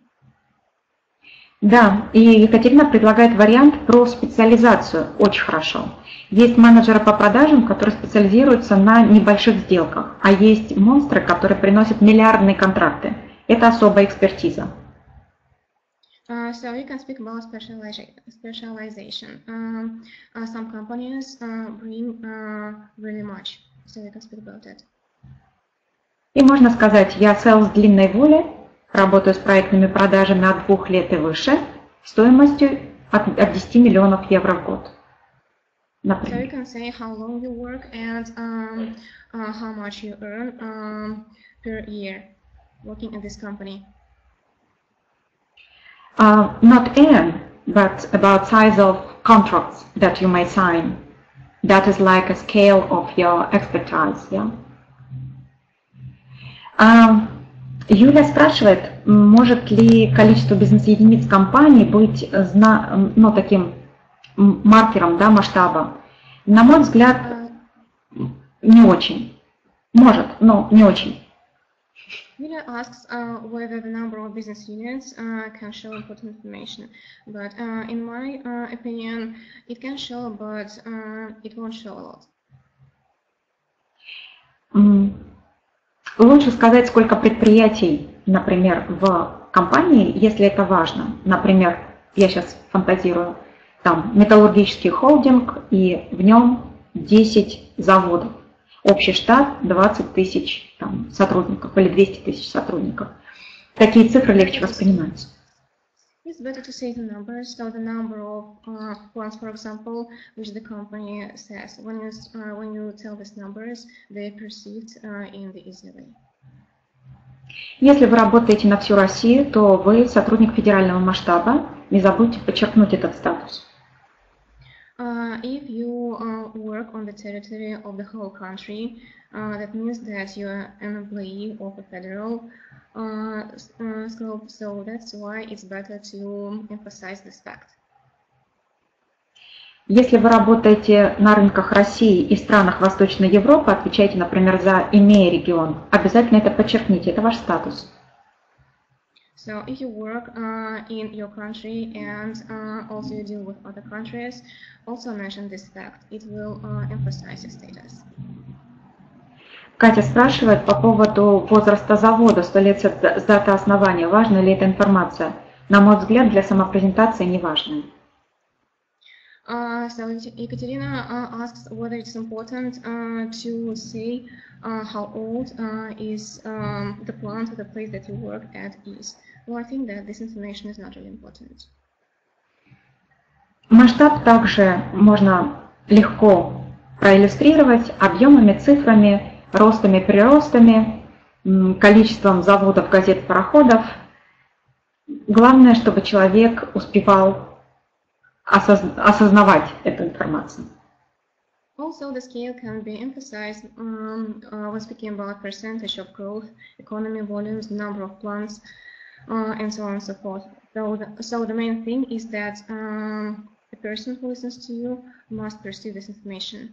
Speaker 2: Да, и Екатерина предлагает вариант про специализацию. Очень хорошо. Есть менеджеры по продажам, которые специализируются на небольших сделках, а есть монстры, которые приносят миллиардные контракты. Это особая экспертиза.
Speaker 1: So you can speak about specialization. Some companies bring really much, so you can speak about it.
Speaker 2: И можно сказать, я sales длинной воли, работаю с проектными продажами от 2 лет и выше, стоимостью от 10 миллионов евро в год.
Speaker 1: So you can say how long you work and how much you earn per year working in this company.
Speaker 2: Not earn, but about size of contracts that you may sign. That is like a scale of your expertise, yeah? Юля спрашивает, может ли количество бизнес-единиц компании быть таким маркером, да, масштаба? На мой взгляд, не очень. Может, но не очень.
Speaker 1: Julia asks whether the number of business units can show important information, but in my opinion, it can show, but it won't show a lot.
Speaker 2: Лучше сказать, сколько предприятий, например, в компании, если это важно. Например, я сейчас фантазирую, там металлургический холдинг, и в нем 10 заводов. Общий штат 20 тысяч сотрудников или 200 тысяч сотрудников. Такие цифры легче воспринимаются.
Speaker 1: It's better to say the numbers, so the number of plants, for example, which the company says. When you tell these numbers, they are perceived in the easy way.
Speaker 2: Если вы работаете на всю Россию, то вы сотрудник федерального масштаба. Не забудьте подчеркнуть этот статус.
Speaker 1: If you work on the territory of the whole country, that means that you are an employee of a federal scope, so that's why it's better to emphasize this fact.
Speaker 2: Если вы работаете на рынках России и странах Восточной Европы, отвечаете, например, за EMEA регион, обязательно это подчеркните, это ваш статус.
Speaker 1: So if you work in your country and also you deal with other countries, also mention this fact. It will emphasize your status.
Speaker 2: Катя спрашивает по поводу возраста завода, 100 лет с даты основания. Важна ли эта информация? На мой взгляд, для самопрезентации не важна.
Speaker 1: So Ekaterina asks whether it's important to say how old is the plant or the place that you work at is. Well, I think that this information is not really important.
Speaker 2: Масштаб также можно легко проиллюстрировать объемами, цифрами, ростами, приростами, количеством заводов, газет, пароходов. Главное, чтобы человек успевал осознавать эту информацию.
Speaker 1: Also, the scale can be emphasized when speaking about percentage of growth, economy, volumes, number of plants, and so on and so forth. So the main thing is that the person who listens to you must perceive this information.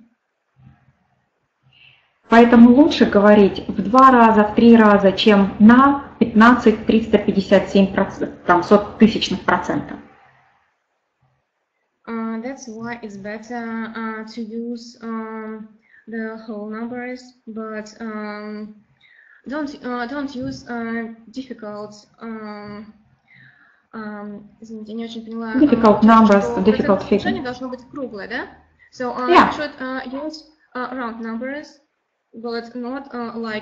Speaker 2: Поэтому лучше говорить в 2 раза, в 3 раза, чем на 15-357%.
Speaker 1: That's why it's better to use the whole numbers, but don't use difficult. Извините, не очень поняла.
Speaker 2: Difficult numbers, difficult figures.
Speaker 1: Решение должно быть круглое, да? So
Speaker 2: yeah.
Speaker 1: You should use round numbers, but not like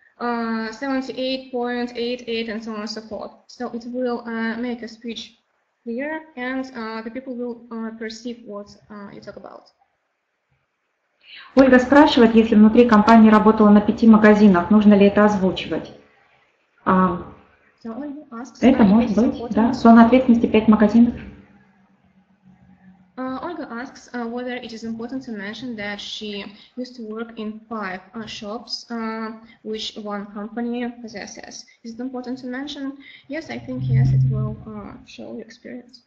Speaker 1: 78.88 and so on and so forth. So it will make a speech clear, and the people will perceive what you talk about.
Speaker 2: Ольга спрашивает, если внутри компании работала на 5 магазинах, нужно ли это озвучивать? Это может быть, да. Зона ответственности 5 магазинов.
Speaker 1: Olga asks whether it is important to mention that she used to work in 5 shops, which one company possesses. Is it important to mention? Yes, I think yes, it will show your experience.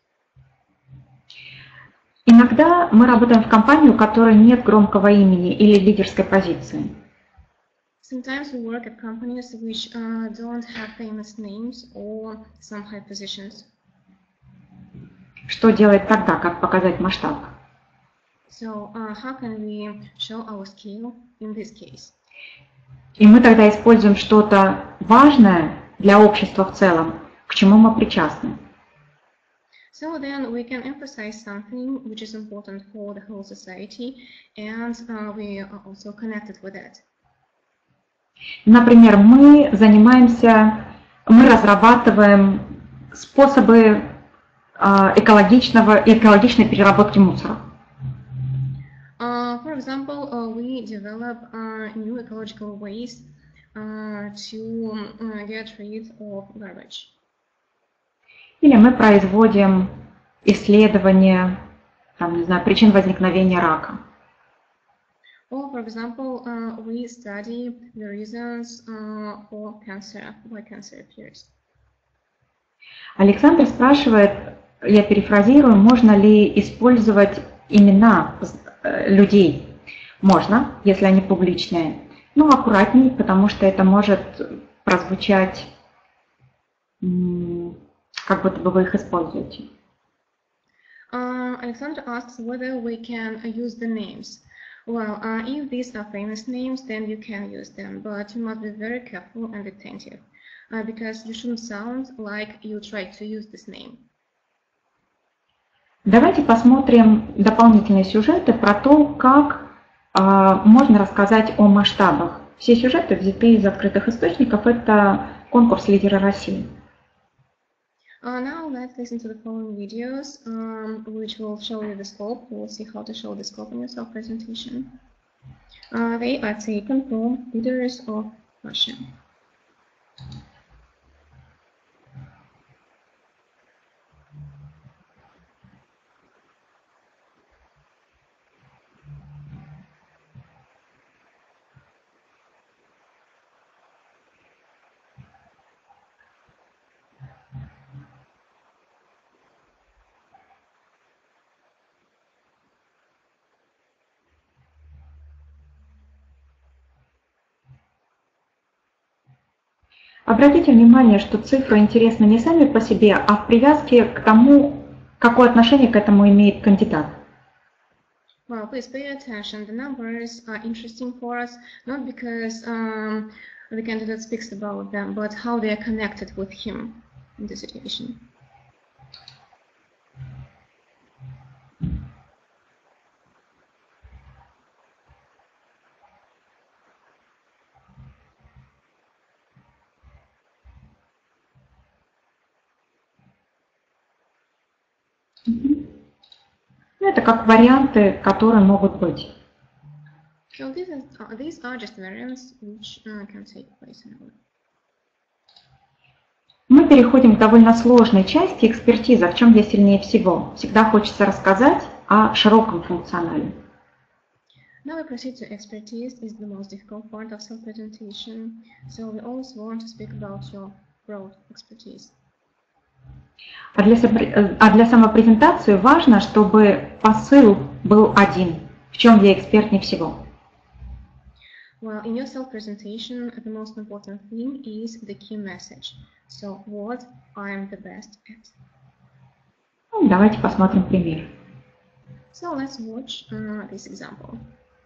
Speaker 2: Иногда мы работаем в компании, у которой нет громкого имени или лидерской позиции.
Speaker 1: Sometimes we work at companies which don't have famous names or some high positions.
Speaker 2: Что делать тогда? Как показать масштаб?
Speaker 1: So, how can we show our scale in this case?
Speaker 2: И мы тогда используем что-то важное для общества в целом, к чему мы причастны.
Speaker 1: So then we can emphasize something which is important for the whole society, and we are also connected with that.
Speaker 2: Например, мы разрабатываем способы экологичной переработки мусора.
Speaker 1: For example, we develop new ecological ways to get rid of garbage.
Speaker 2: Или мы производим исследования, причин возникновения рака.
Speaker 1: Or, for example, we study the reasons for cancer, why cancer appears.
Speaker 2: Александр спрашивает, я перефразирую, можно ли использовать имена людей? Можно, если они публичные. Но аккуратней, потому что это может прозвучать, как будто бы вы их используете.
Speaker 1: Alexander asks whether we can use the names. Well, if these are famous names, then you can use them, but you must be very careful and attentive, because you shouldn't sound like you tried to use this name.
Speaker 2: Давайте посмотрим дополнительные сюжеты про то, как можно рассказать о масштабах. Все сюжеты взяты из открытых источников. Это конкурс «Лидеры России».
Speaker 1: Now let's listen to the following videos, which will show you the scope. We'll see how to show the scope in your self-presentation. They are taken from Leaders of Russia.
Speaker 2: Обратите внимание, что цифры интересны не сами по себе, а в привязке к тому, какое отношение к этому имеет кандидат.
Speaker 1: Well, please pay attention. The numbers are interesting for us, not because the candidate speaks about them, but how they are connected with him in the situation.
Speaker 2: Это как варианты, которые могут быть.
Speaker 1: So these are just variants which can take place in our life.
Speaker 2: Мы переходим к довольно сложной части экспертизы, в чем я сильнее всего. Всегда хочется рассказать о широком функционале.
Speaker 1: Now we proceed to expertise. Is the most difficult part of self-presentation. So we always want to speak about your broad expertise.
Speaker 2: А для самопрезентации важно, чтобы посыл был один, в чем я эксперт не всего.
Speaker 1: Well, in your self-presentation, the most important thing is the key message. So, what I am the best at.
Speaker 2: Давайте посмотрим пример.
Speaker 1: So, let's watch this example.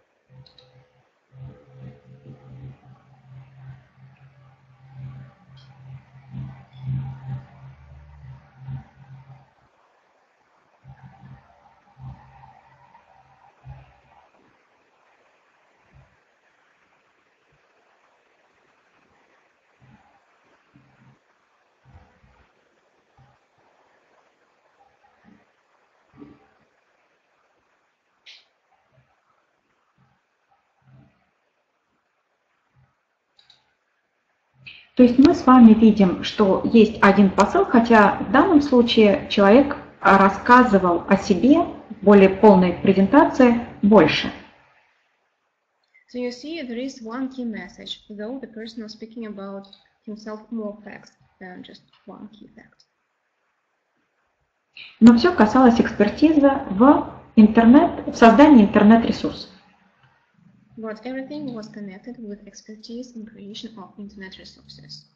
Speaker 2: То есть мы с вами видим, что есть один посыл, хотя в данном случае человек рассказывал о себе в более полной презентации больше.
Speaker 1: So you see, there is one key message, though the person was speaking about himself more facts than just one key fact.
Speaker 2: Но все касалось экспертизы в создании интернет-ресурсов.
Speaker 1: But everything was connected with expertise in creation of internet resources.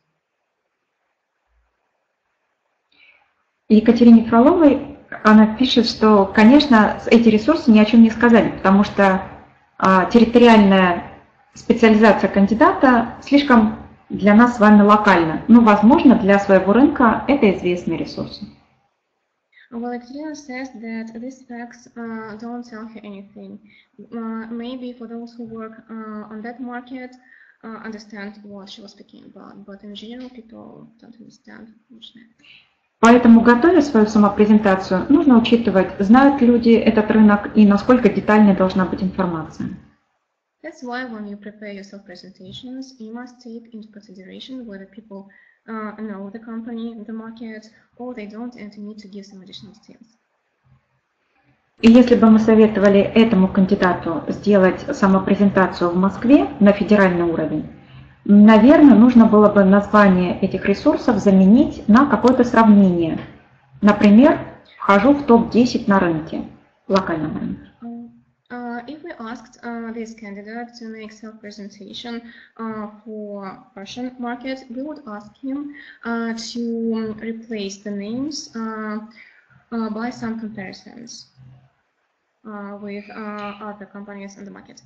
Speaker 2: Екатерине Фроловой она пишет, что, конечно, эти ресурсы ни о чем не сказали, потому что территориальная специализация кандидата слишком для нас с вами локальна. Но, возможно, для своего рынка это известные ресурсы.
Speaker 1: Well, Екатерина says that these facts don't tell her anything. Maybe for those who work on that market understand what she was speaking about, but in general people don't understand much.
Speaker 2: Поэтому, готовя свою самопрезентацию, нужно учитывать, знают люди этот рынок и насколько детальной должна быть информация.
Speaker 1: That's why when you prepare your self-presentations, you must take into consideration whether people know the company, the market, or they don't and need to give some additional details.
Speaker 2: И если бы мы советовали этому кандидату сделать самопрезентацию в Москве на федеральный уровень, наверное, нужно было бы название этих ресурсов заменить на какое-то сравнение. Например, вхожу в топ-10 на рынке, локальном рынке.
Speaker 1: If we asked this candidate to make self-presentation for Russian market, we would ask him to replace the names by some comparisons with other companies in the market.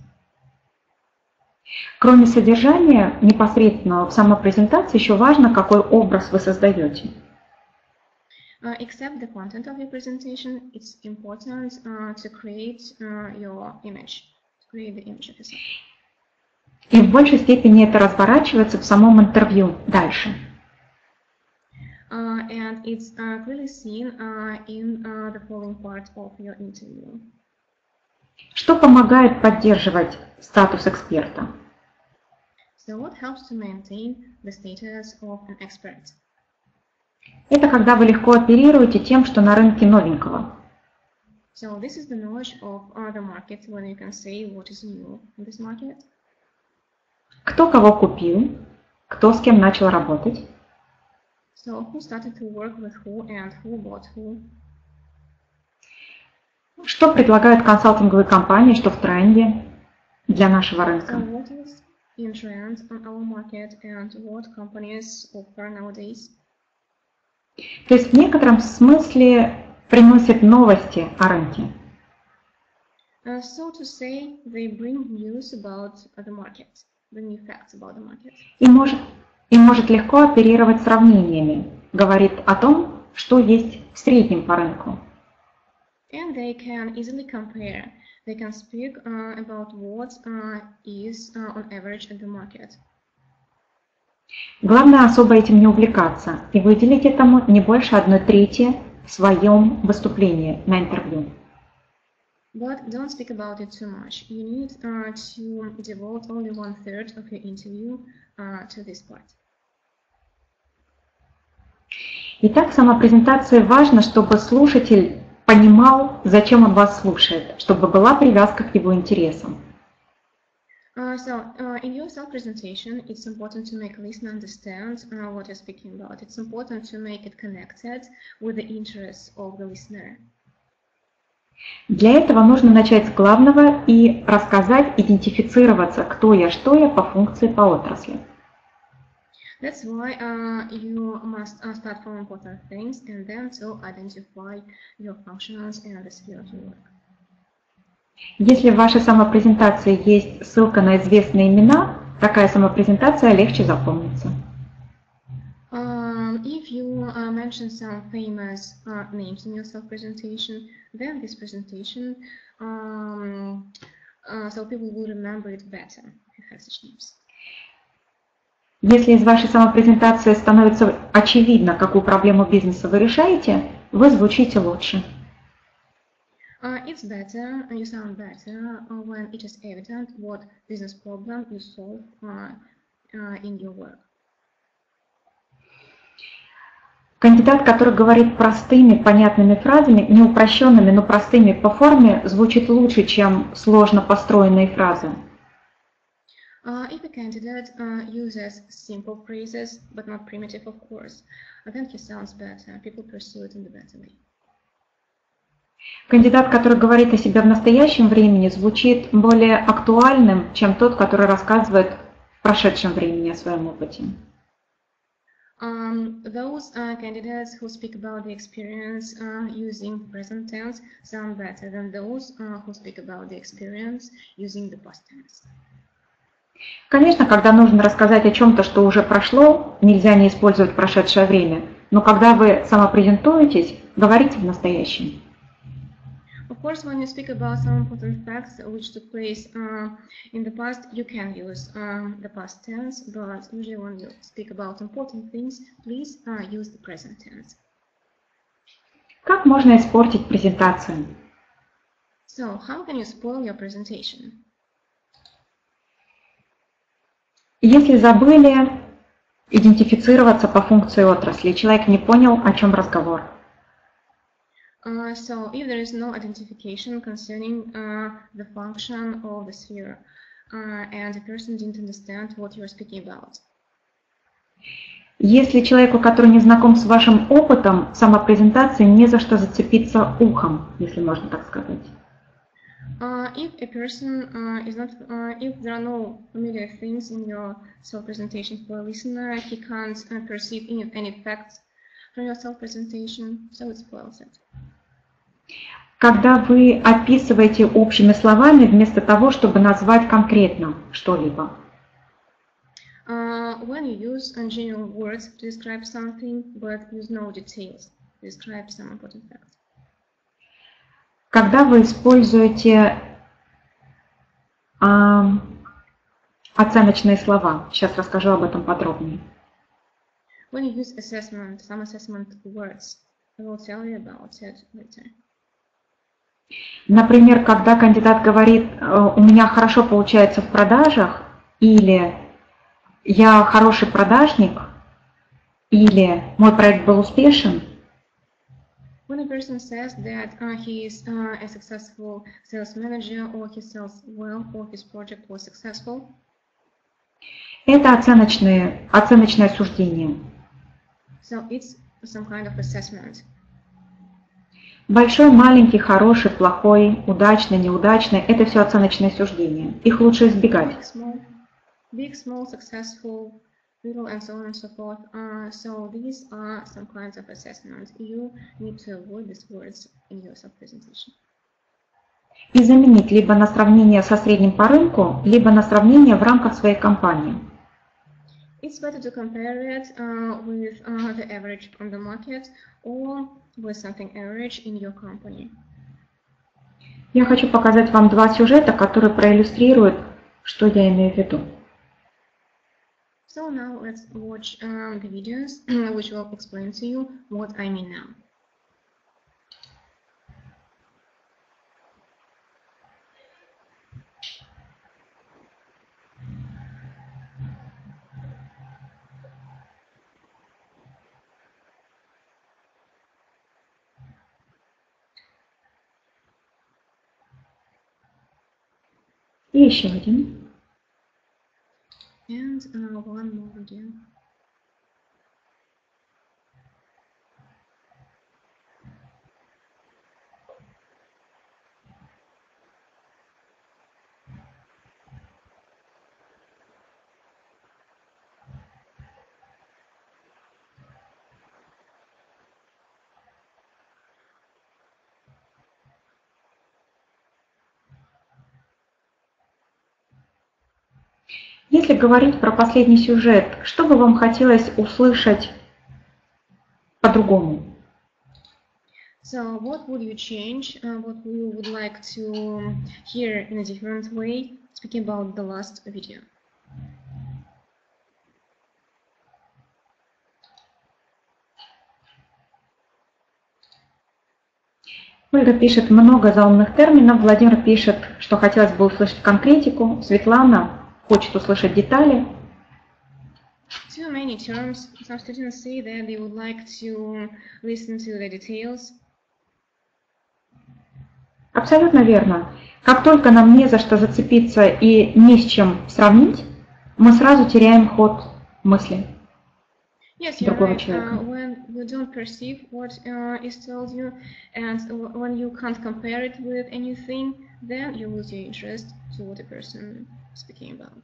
Speaker 2: Кроме содержания непосредственного в самопрезентации, еще важно, какой образ вы создаете.
Speaker 1: Except the content of your presentation, it's important to create your image, to create the image of yourself.
Speaker 2: И в большей степени это разворачивается в самом интервью дальше.
Speaker 1: And it's clearly seen in the following part of your interview.
Speaker 2: Что помогает поддерживать статус эксперта?
Speaker 1: So what helps to maintain the status of an expert?
Speaker 2: Это когда вы легко оперируете тем, что на рынке новенького.
Speaker 1: So this is the knowledge of the market when you can say what is new in this market.
Speaker 2: Кто кого купил, кто с кем начал работать.
Speaker 1: So who started to work with who and who bought who.
Speaker 2: Что предлагают консалтинговые компании, что в тренде для нашего рынка.
Speaker 1: So what is in trend on our market and what companies offer nowadays.
Speaker 2: То есть в некотором смысле приносит новости о рынке.
Speaker 1: So to say, they bring news about the market, the new facts about the market.
Speaker 2: И может легко оперировать сравнениями, говорит о том, что есть в среднем по рынку.
Speaker 1: And they can easily compare. They can speak about what is on average at the market.
Speaker 2: Главное особо этим не увлекаться и выделить этому не больше 1/3 в своем выступлении на интервью.
Speaker 1: But don't speak about it too much. You need to devote only 1/3 of your interview to this part.
Speaker 2: Итак, в самопрезентации важно, чтобы слушатель понимал, зачем он вас слушает, чтобы была привязка к его интересам.
Speaker 1: In your self-presentation, it's important to make a listener understand what you're speaking about. It's important to make it connected with the interests of the listener.
Speaker 2: Для этого нужно начать с главного и рассказать, идентифицироваться, кто я, что я по функции, по отрасли.
Speaker 1: That's why you must start from important things and then to identify your functions and the sphere of your work.
Speaker 2: Если в вашей самопрезентации есть ссылка на известные имена, такая самопрезентация легче запомнится.
Speaker 1: If you mention some famous names in your self-presentation, then this presentation, so people will remember it better if you have such names.
Speaker 2: Если из вашей самопрезентации становится очевидно, какую проблему бизнеса вы решаете, вы звучите лучше.
Speaker 1: It's better, you sound better when it is evident what business problem you solve in your work.
Speaker 2: Кандидат, который говорит простыми, понятными фразами, не упрощенными, но простыми по форме, звучит лучше, чем сложно построенные фразы.
Speaker 1: If a candidate uses simple phrases, but not primitive, of course, then he sounds better. People pursue it in the better way.
Speaker 2: Кандидат, который говорит о себе в настоящем времени, звучит более актуальным, чем тот, который рассказывает в прошедшем времени о своем опыте.
Speaker 1: Those candidates who speak about the experience using present tense sound better than those who speak about the experience using the past tense.
Speaker 2: Конечно, когда нужно рассказать о чем-то, что уже прошло, нельзя не использовать прошедшее время. Но когда вы самопрезентуетесь, говорите в настоящем.
Speaker 1: Of course, when you speak about some important facts which took place in the past, you can use the past tense, but usually when you speak about important things, please use the present tense.
Speaker 2: Как можно испортить презентацию?
Speaker 1: So, how can you spoil your presentation?
Speaker 2: Если забыли идентифицироваться по функции отрасли, человек не понял, о чем разговор.
Speaker 1: So, if there is no identification concerning the function of the sphere, and the person didn't understand what you're speaking about.
Speaker 2: Если человеку, который не знаком с вашим опытом самопрезентации, не за что зацепиться ухом, если можно так сказать.
Speaker 1: If a person is not, if there are no familiar things in your self-presentation for a listener, he can't perceive any facts from your self-presentation, so it spoils it.
Speaker 2: Когда вы описываете общими словами, вместо того, чтобы назвать конкретно что-либо.
Speaker 1: When you use general words to describe something, but use no details to describe some important facts.
Speaker 2: Когда вы используете оценочные слова. Сейчас расскажу об этом подробнее.
Speaker 1: When you use some assessment words, I will tell you about it later.
Speaker 2: Например, когда кандидат говорит, у меня хорошо получается в продажах, или я хороший продажник, или мой проект был успешен.
Speaker 1: When a person says that he is a successful sales manager, or he sells well, or his project was successful,
Speaker 2: это оценочное суждение.
Speaker 1: So it's some kind of assessment.
Speaker 2: Большой, маленький, хороший, плохой, удачный, неудачный – это все оценочные суждения. Их лучше избегать.
Speaker 1: Big, small, successful, little, and so on and so forth. So these are some kinds of assessments. You need to avoid these words in your self-presentation.
Speaker 2: и заменить либо на сравнение со средним по рынку, либо на сравнение в рамках своей компании.
Speaker 1: It's better to compare it with the average on the market or with something average in your company.
Speaker 2: Я хочу показать вам два сюжета, которые проиллюстрируют, что я имею в виду.
Speaker 1: So now let's watch the videos which will explain to you what I mean now.
Speaker 2: И еще один.
Speaker 1: And one more video.
Speaker 2: Если говорить про последний сюжет, что бы вам хотелось услышать по-другому?
Speaker 1: So what would you change? What you would like to hear in a different way? Speaking about the last video.
Speaker 2: Ольга пишет много заумных терминов, Владимир пишет, что хотелось бы услышать конкретику, Светлана хочет услышать детали.
Speaker 1: Too many terms. Some students say that they would like to listen to the details.
Speaker 2: Абсолютно верно. Как только нам не за что зацепиться и не с чем сравнить, мы сразу теряем ход мысли другого человека.
Speaker 1: When you don't perceive what is told you, and when you can't compare it with anything, then you lose your interest to what the person is speaking about.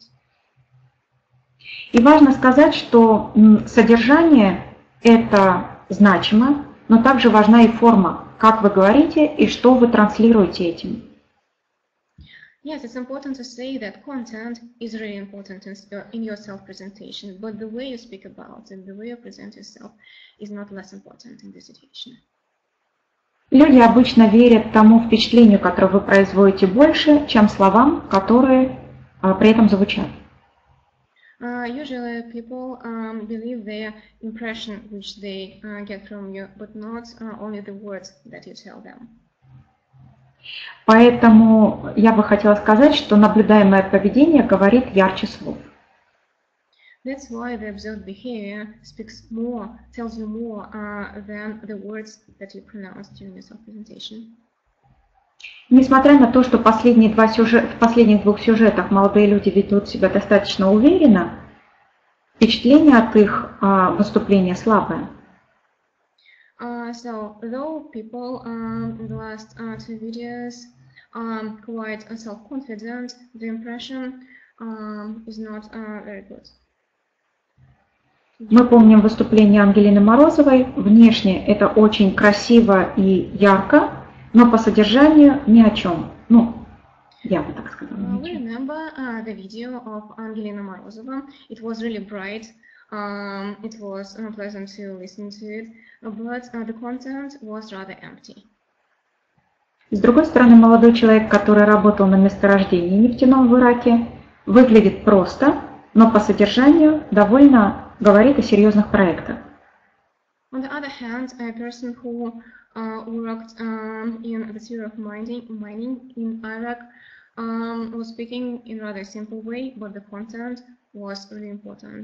Speaker 2: И важно сказать, что содержание – это значимо, но также важна и форма, как вы говорите и что вы транслируете этим.
Speaker 1: Yes, it's important to say that content is really important in your self-presentation, but the way you speak about it, the way you present yourself, is not less important in this situation.
Speaker 2: Люди обычно верят тому впечатлению, которое вы производите, больше, чем словам, которые при этом звучат.
Speaker 1: Usually people believe their impression which they get from you, but not only the words that you tell them.
Speaker 2: Поэтому я бы хотела сказать, что наблюдаемое поведение говорит ярче слов.
Speaker 1: That's why the observed behavior speaks more, tells you more than the words that you pronounce during your self-presentation.
Speaker 2: Несмотря на то, что в последних двух сюжетах молодые люди ведут себя достаточно уверенно, впечатление от их выступления слабое.
Speaker 1: So, though people in the last two videos are quite self-confident, the impression is not very good.
Speaker 2: Мы помним выступление Ангелины Морозовой. Внешне это очень красиво и ярко, но по содержанию ни о чем. Ну, я бы так сказала.
Speaker 1: We remember the video of Angelina Morozova. It was really bright. It was pleasant to listen to it, but the content was rather empty.
Speaker 2: С другой стороны, молодой человек, который работал на месторождении нефтяном в Ираке, выглядит просто, но по содержанию довольно говорит о серьезных проектах.
Speaker 1: On the other hand, a person who worked in the sphere of mining in Iraq was speaking in a rather simple way, but the content was really important.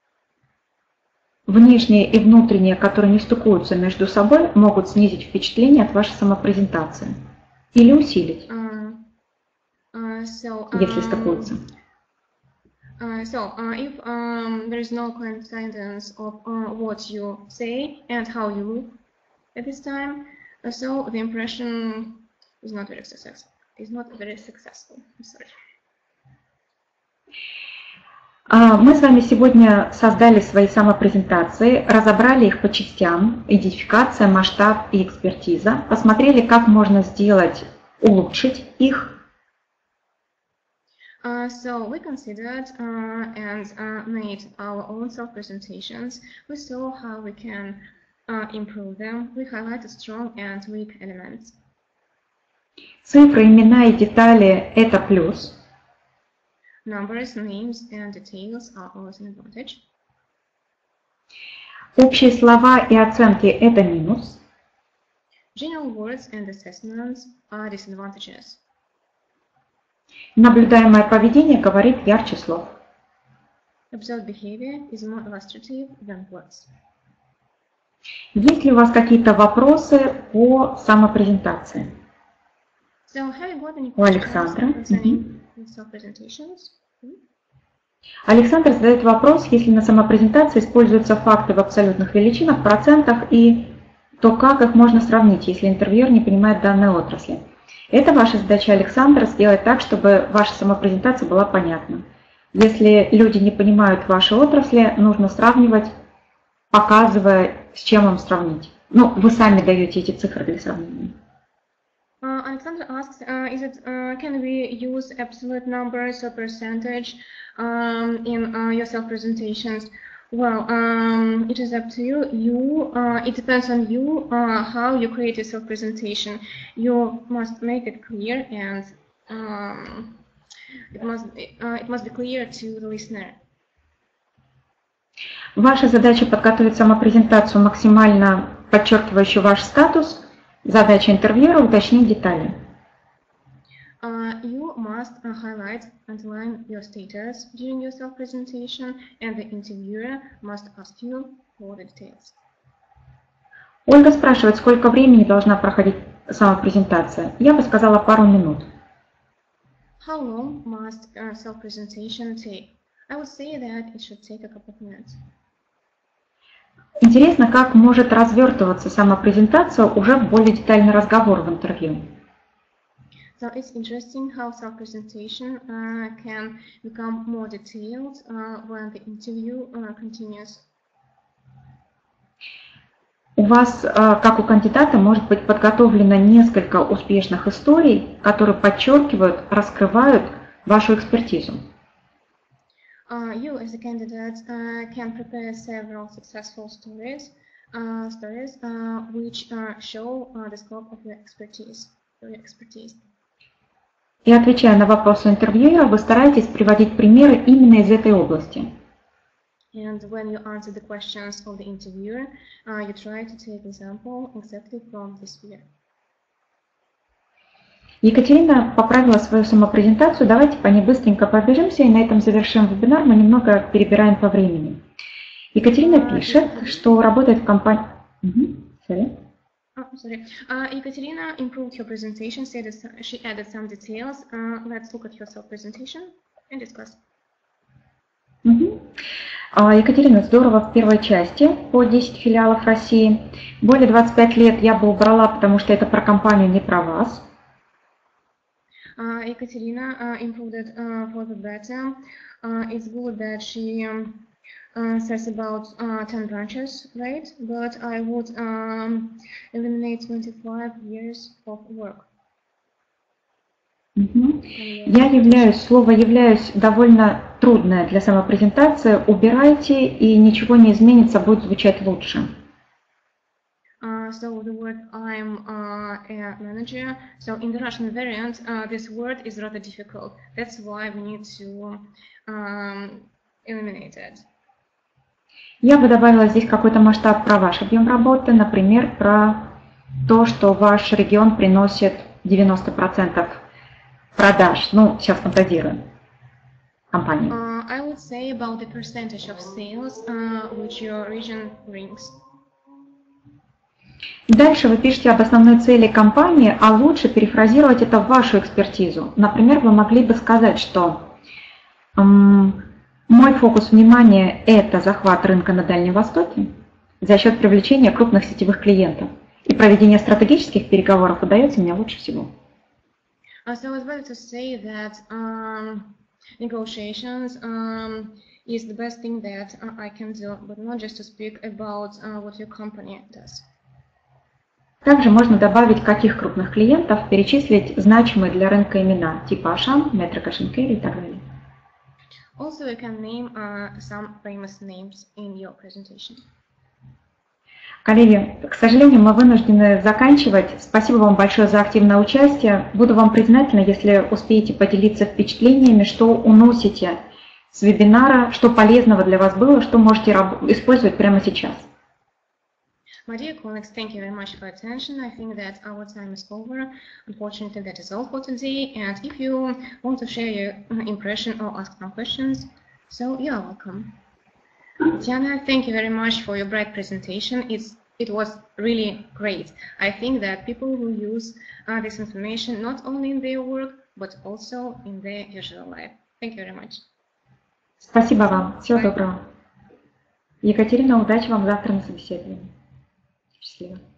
Speaker 2: Внешнее и внутреннее, которые не стыкуются между собой, могут снизить впечатление от вашей самопрезентации или усилить, если стыкуются.
Speaker 1: So, if there is no coincidence of what you say and how you look at this time, so the impression is not very successful. I'm sorry.
Speaker 2: Мы с вами сегодня создали свои самопрезентации, разобрали их по частям: идентификация, масштаб и экспертиза. Посмотрели, как можно сделать улучшить их.
Speaker 1: So we considered and made our own self-presentations. We saw how we can improve them. We highlighted strong and weak elements.
Speaker 2: Цифры, имена и детали – это плюс.
Speaker 1: Numbers, names, and details are always an advantage.
Speaker 2: Общие слова и оценки – это минус.
Speaker 1: General words and assessments are disadvantages.
Speaker 2: Наблюдаемое поведение говорит ярче слов.
Speaker 1: Observed behavior is more illustrative than words.
Speaker 2: Есть ли у вас какие-то вопросы по самопрезентации?
Speaker 1: So have you got any
Speaker 2: У Александра.
Speaker 1: concerning self-presentations?
Speaker 2: Александр задает вопрос, если на самопрезентации используются факты в абсолютных величинах, процентах, и то как их можно сравнить, если интервьюер не понимает данной отрасли? Это ваша задача, Александр, сделать так, чтобы ваша самопрезентация была понятна. Если люди не понимают вашей отрасли, нужно сравнивать, показывая, с чем им сравнить. Ну, вы сами даете эти цифры для сравнения.
Speaker 1: Alexander asks, can we use absolute numbers or percentage in your self-presentations? Well, it is up to you. It depends on you how you create a self-presentation. You must make it clear, and it must be clear to the listener.
Speaker 2: Ваша задача подготовить самопрезентацию, максимально подчеркивающую ваш статус. Задача интервьюера – уточнить детали.
Speaker 1: You must highlight, underline your status during your self-presentation, and the interviewer must ask you for the details.
Speaker 2: Ольга спрашивает, сколько времени должна проходить самопрезентация. Я бы сказала пару минут.
Speaker 1: How long must self-presentation take? I would say that it should take a couple of minutes.
Speaker 2: Интересно, как может развертываться самопрезентация уже в более детальный разговор в интервью.
Speaker 1: So it's interesting how self-presentation can become more detailed when the interview continues.
Speaker 2: У вас, как у кандидата, может быть подготовлено несколько успешных историй, которые подчеркивают, раскрывают вашу экспертизу.
Speaker 1: You, as a candidate, can prepare several successful stories which show the scope of your expertise.
Speaker 2: И отвечая на вопросы интервьюера, вы стараетесь приводить примеры именно из этой области.
Speaker 1: And when you answer the questions of the interviewer, you try to take example exactly from this sphere.
Speaker 2: Екатерина поправила свою самопрезентацию. Давайте по ней быстренько пробежимся, и на этом завершим вебинар. Мы немного перебираем по времени. Екатерина пишет, что работает в компании...
Speaker 1: Екатерина improved her presentation, said she added some details. Let's look at her self-presentation and discuss.
Speaker 2: Екатерина, здорово в первой части по 10 филиалов России. Более 25 лет я бы убрала, потому что это про компанию, не про вас.
Speaker 1: Екатерина improved it for the better. It's good that she says about 10 branches, right? But I would eliminate 25 years of work.
Speaker 2: Слово «являюсь» довольно трудное для самопрезентации. Убирайте, и ничего не изменится, будет звучать лучше.
Speaker 1: So the word I'm a manager. So in the Russian variant, this word is rather difficult. That's why we need to eliminate it.
Speaker 2: Я бы добавила здесь какой-то масштаб про ваш объем работы, например, про то, что ваш регион приносит 90% продаж. Ну, сейчас фантазируем. Компании.
Speaker 1: I would say about the percentage of sales which your region brings.
Speaker 2: Дальше вы пишете об основной цели компании, а лучше перефразировать это в вашу экспертизу. Например, вы могли бы сказать, что мой фокус внимания – это захват рынка на Дальнем Востоке за счет привлечения крупных сетевых клиентов. И проведение стратегических переговоров удается мне лучше всего.
Speaker 1: So it's better to say that negotiations is the best thing that I can do, but not just to speak about what your company does.
Speaker 2: Также можно добавить, каких крупных клиентов, перечислить значимые для рынка имена, типа Ашан, Метро Кашинкери и так далее.
Speaker 1: Also, you can name some famous names in your presentation.
Speaker 2: Коллеги, к сожалению, мы вынуждены заканчивать. Спасибо вам большое за активное участие. Буду вам признательна, если успеете поделиться впечатлениями, что уносите с вебинара, что полезного для вас было, что можете использовать прямо сейчас.
Speaker 1: My dear colleagues, thank you very much for your attention. I think that our time is over. Unfortunately, that is all for today. And if you want to share your impression or ask some questions, so you are welcome. Diana, thank you very much for your bright presentation. It was really great. I think that people will use this information not only in their work, but also in their usual life. Thank you very much.
Speaker 2: Спасибо вам. Всего доброго. Екатерина, удачи вам завтра на собеседовании. Счастливо.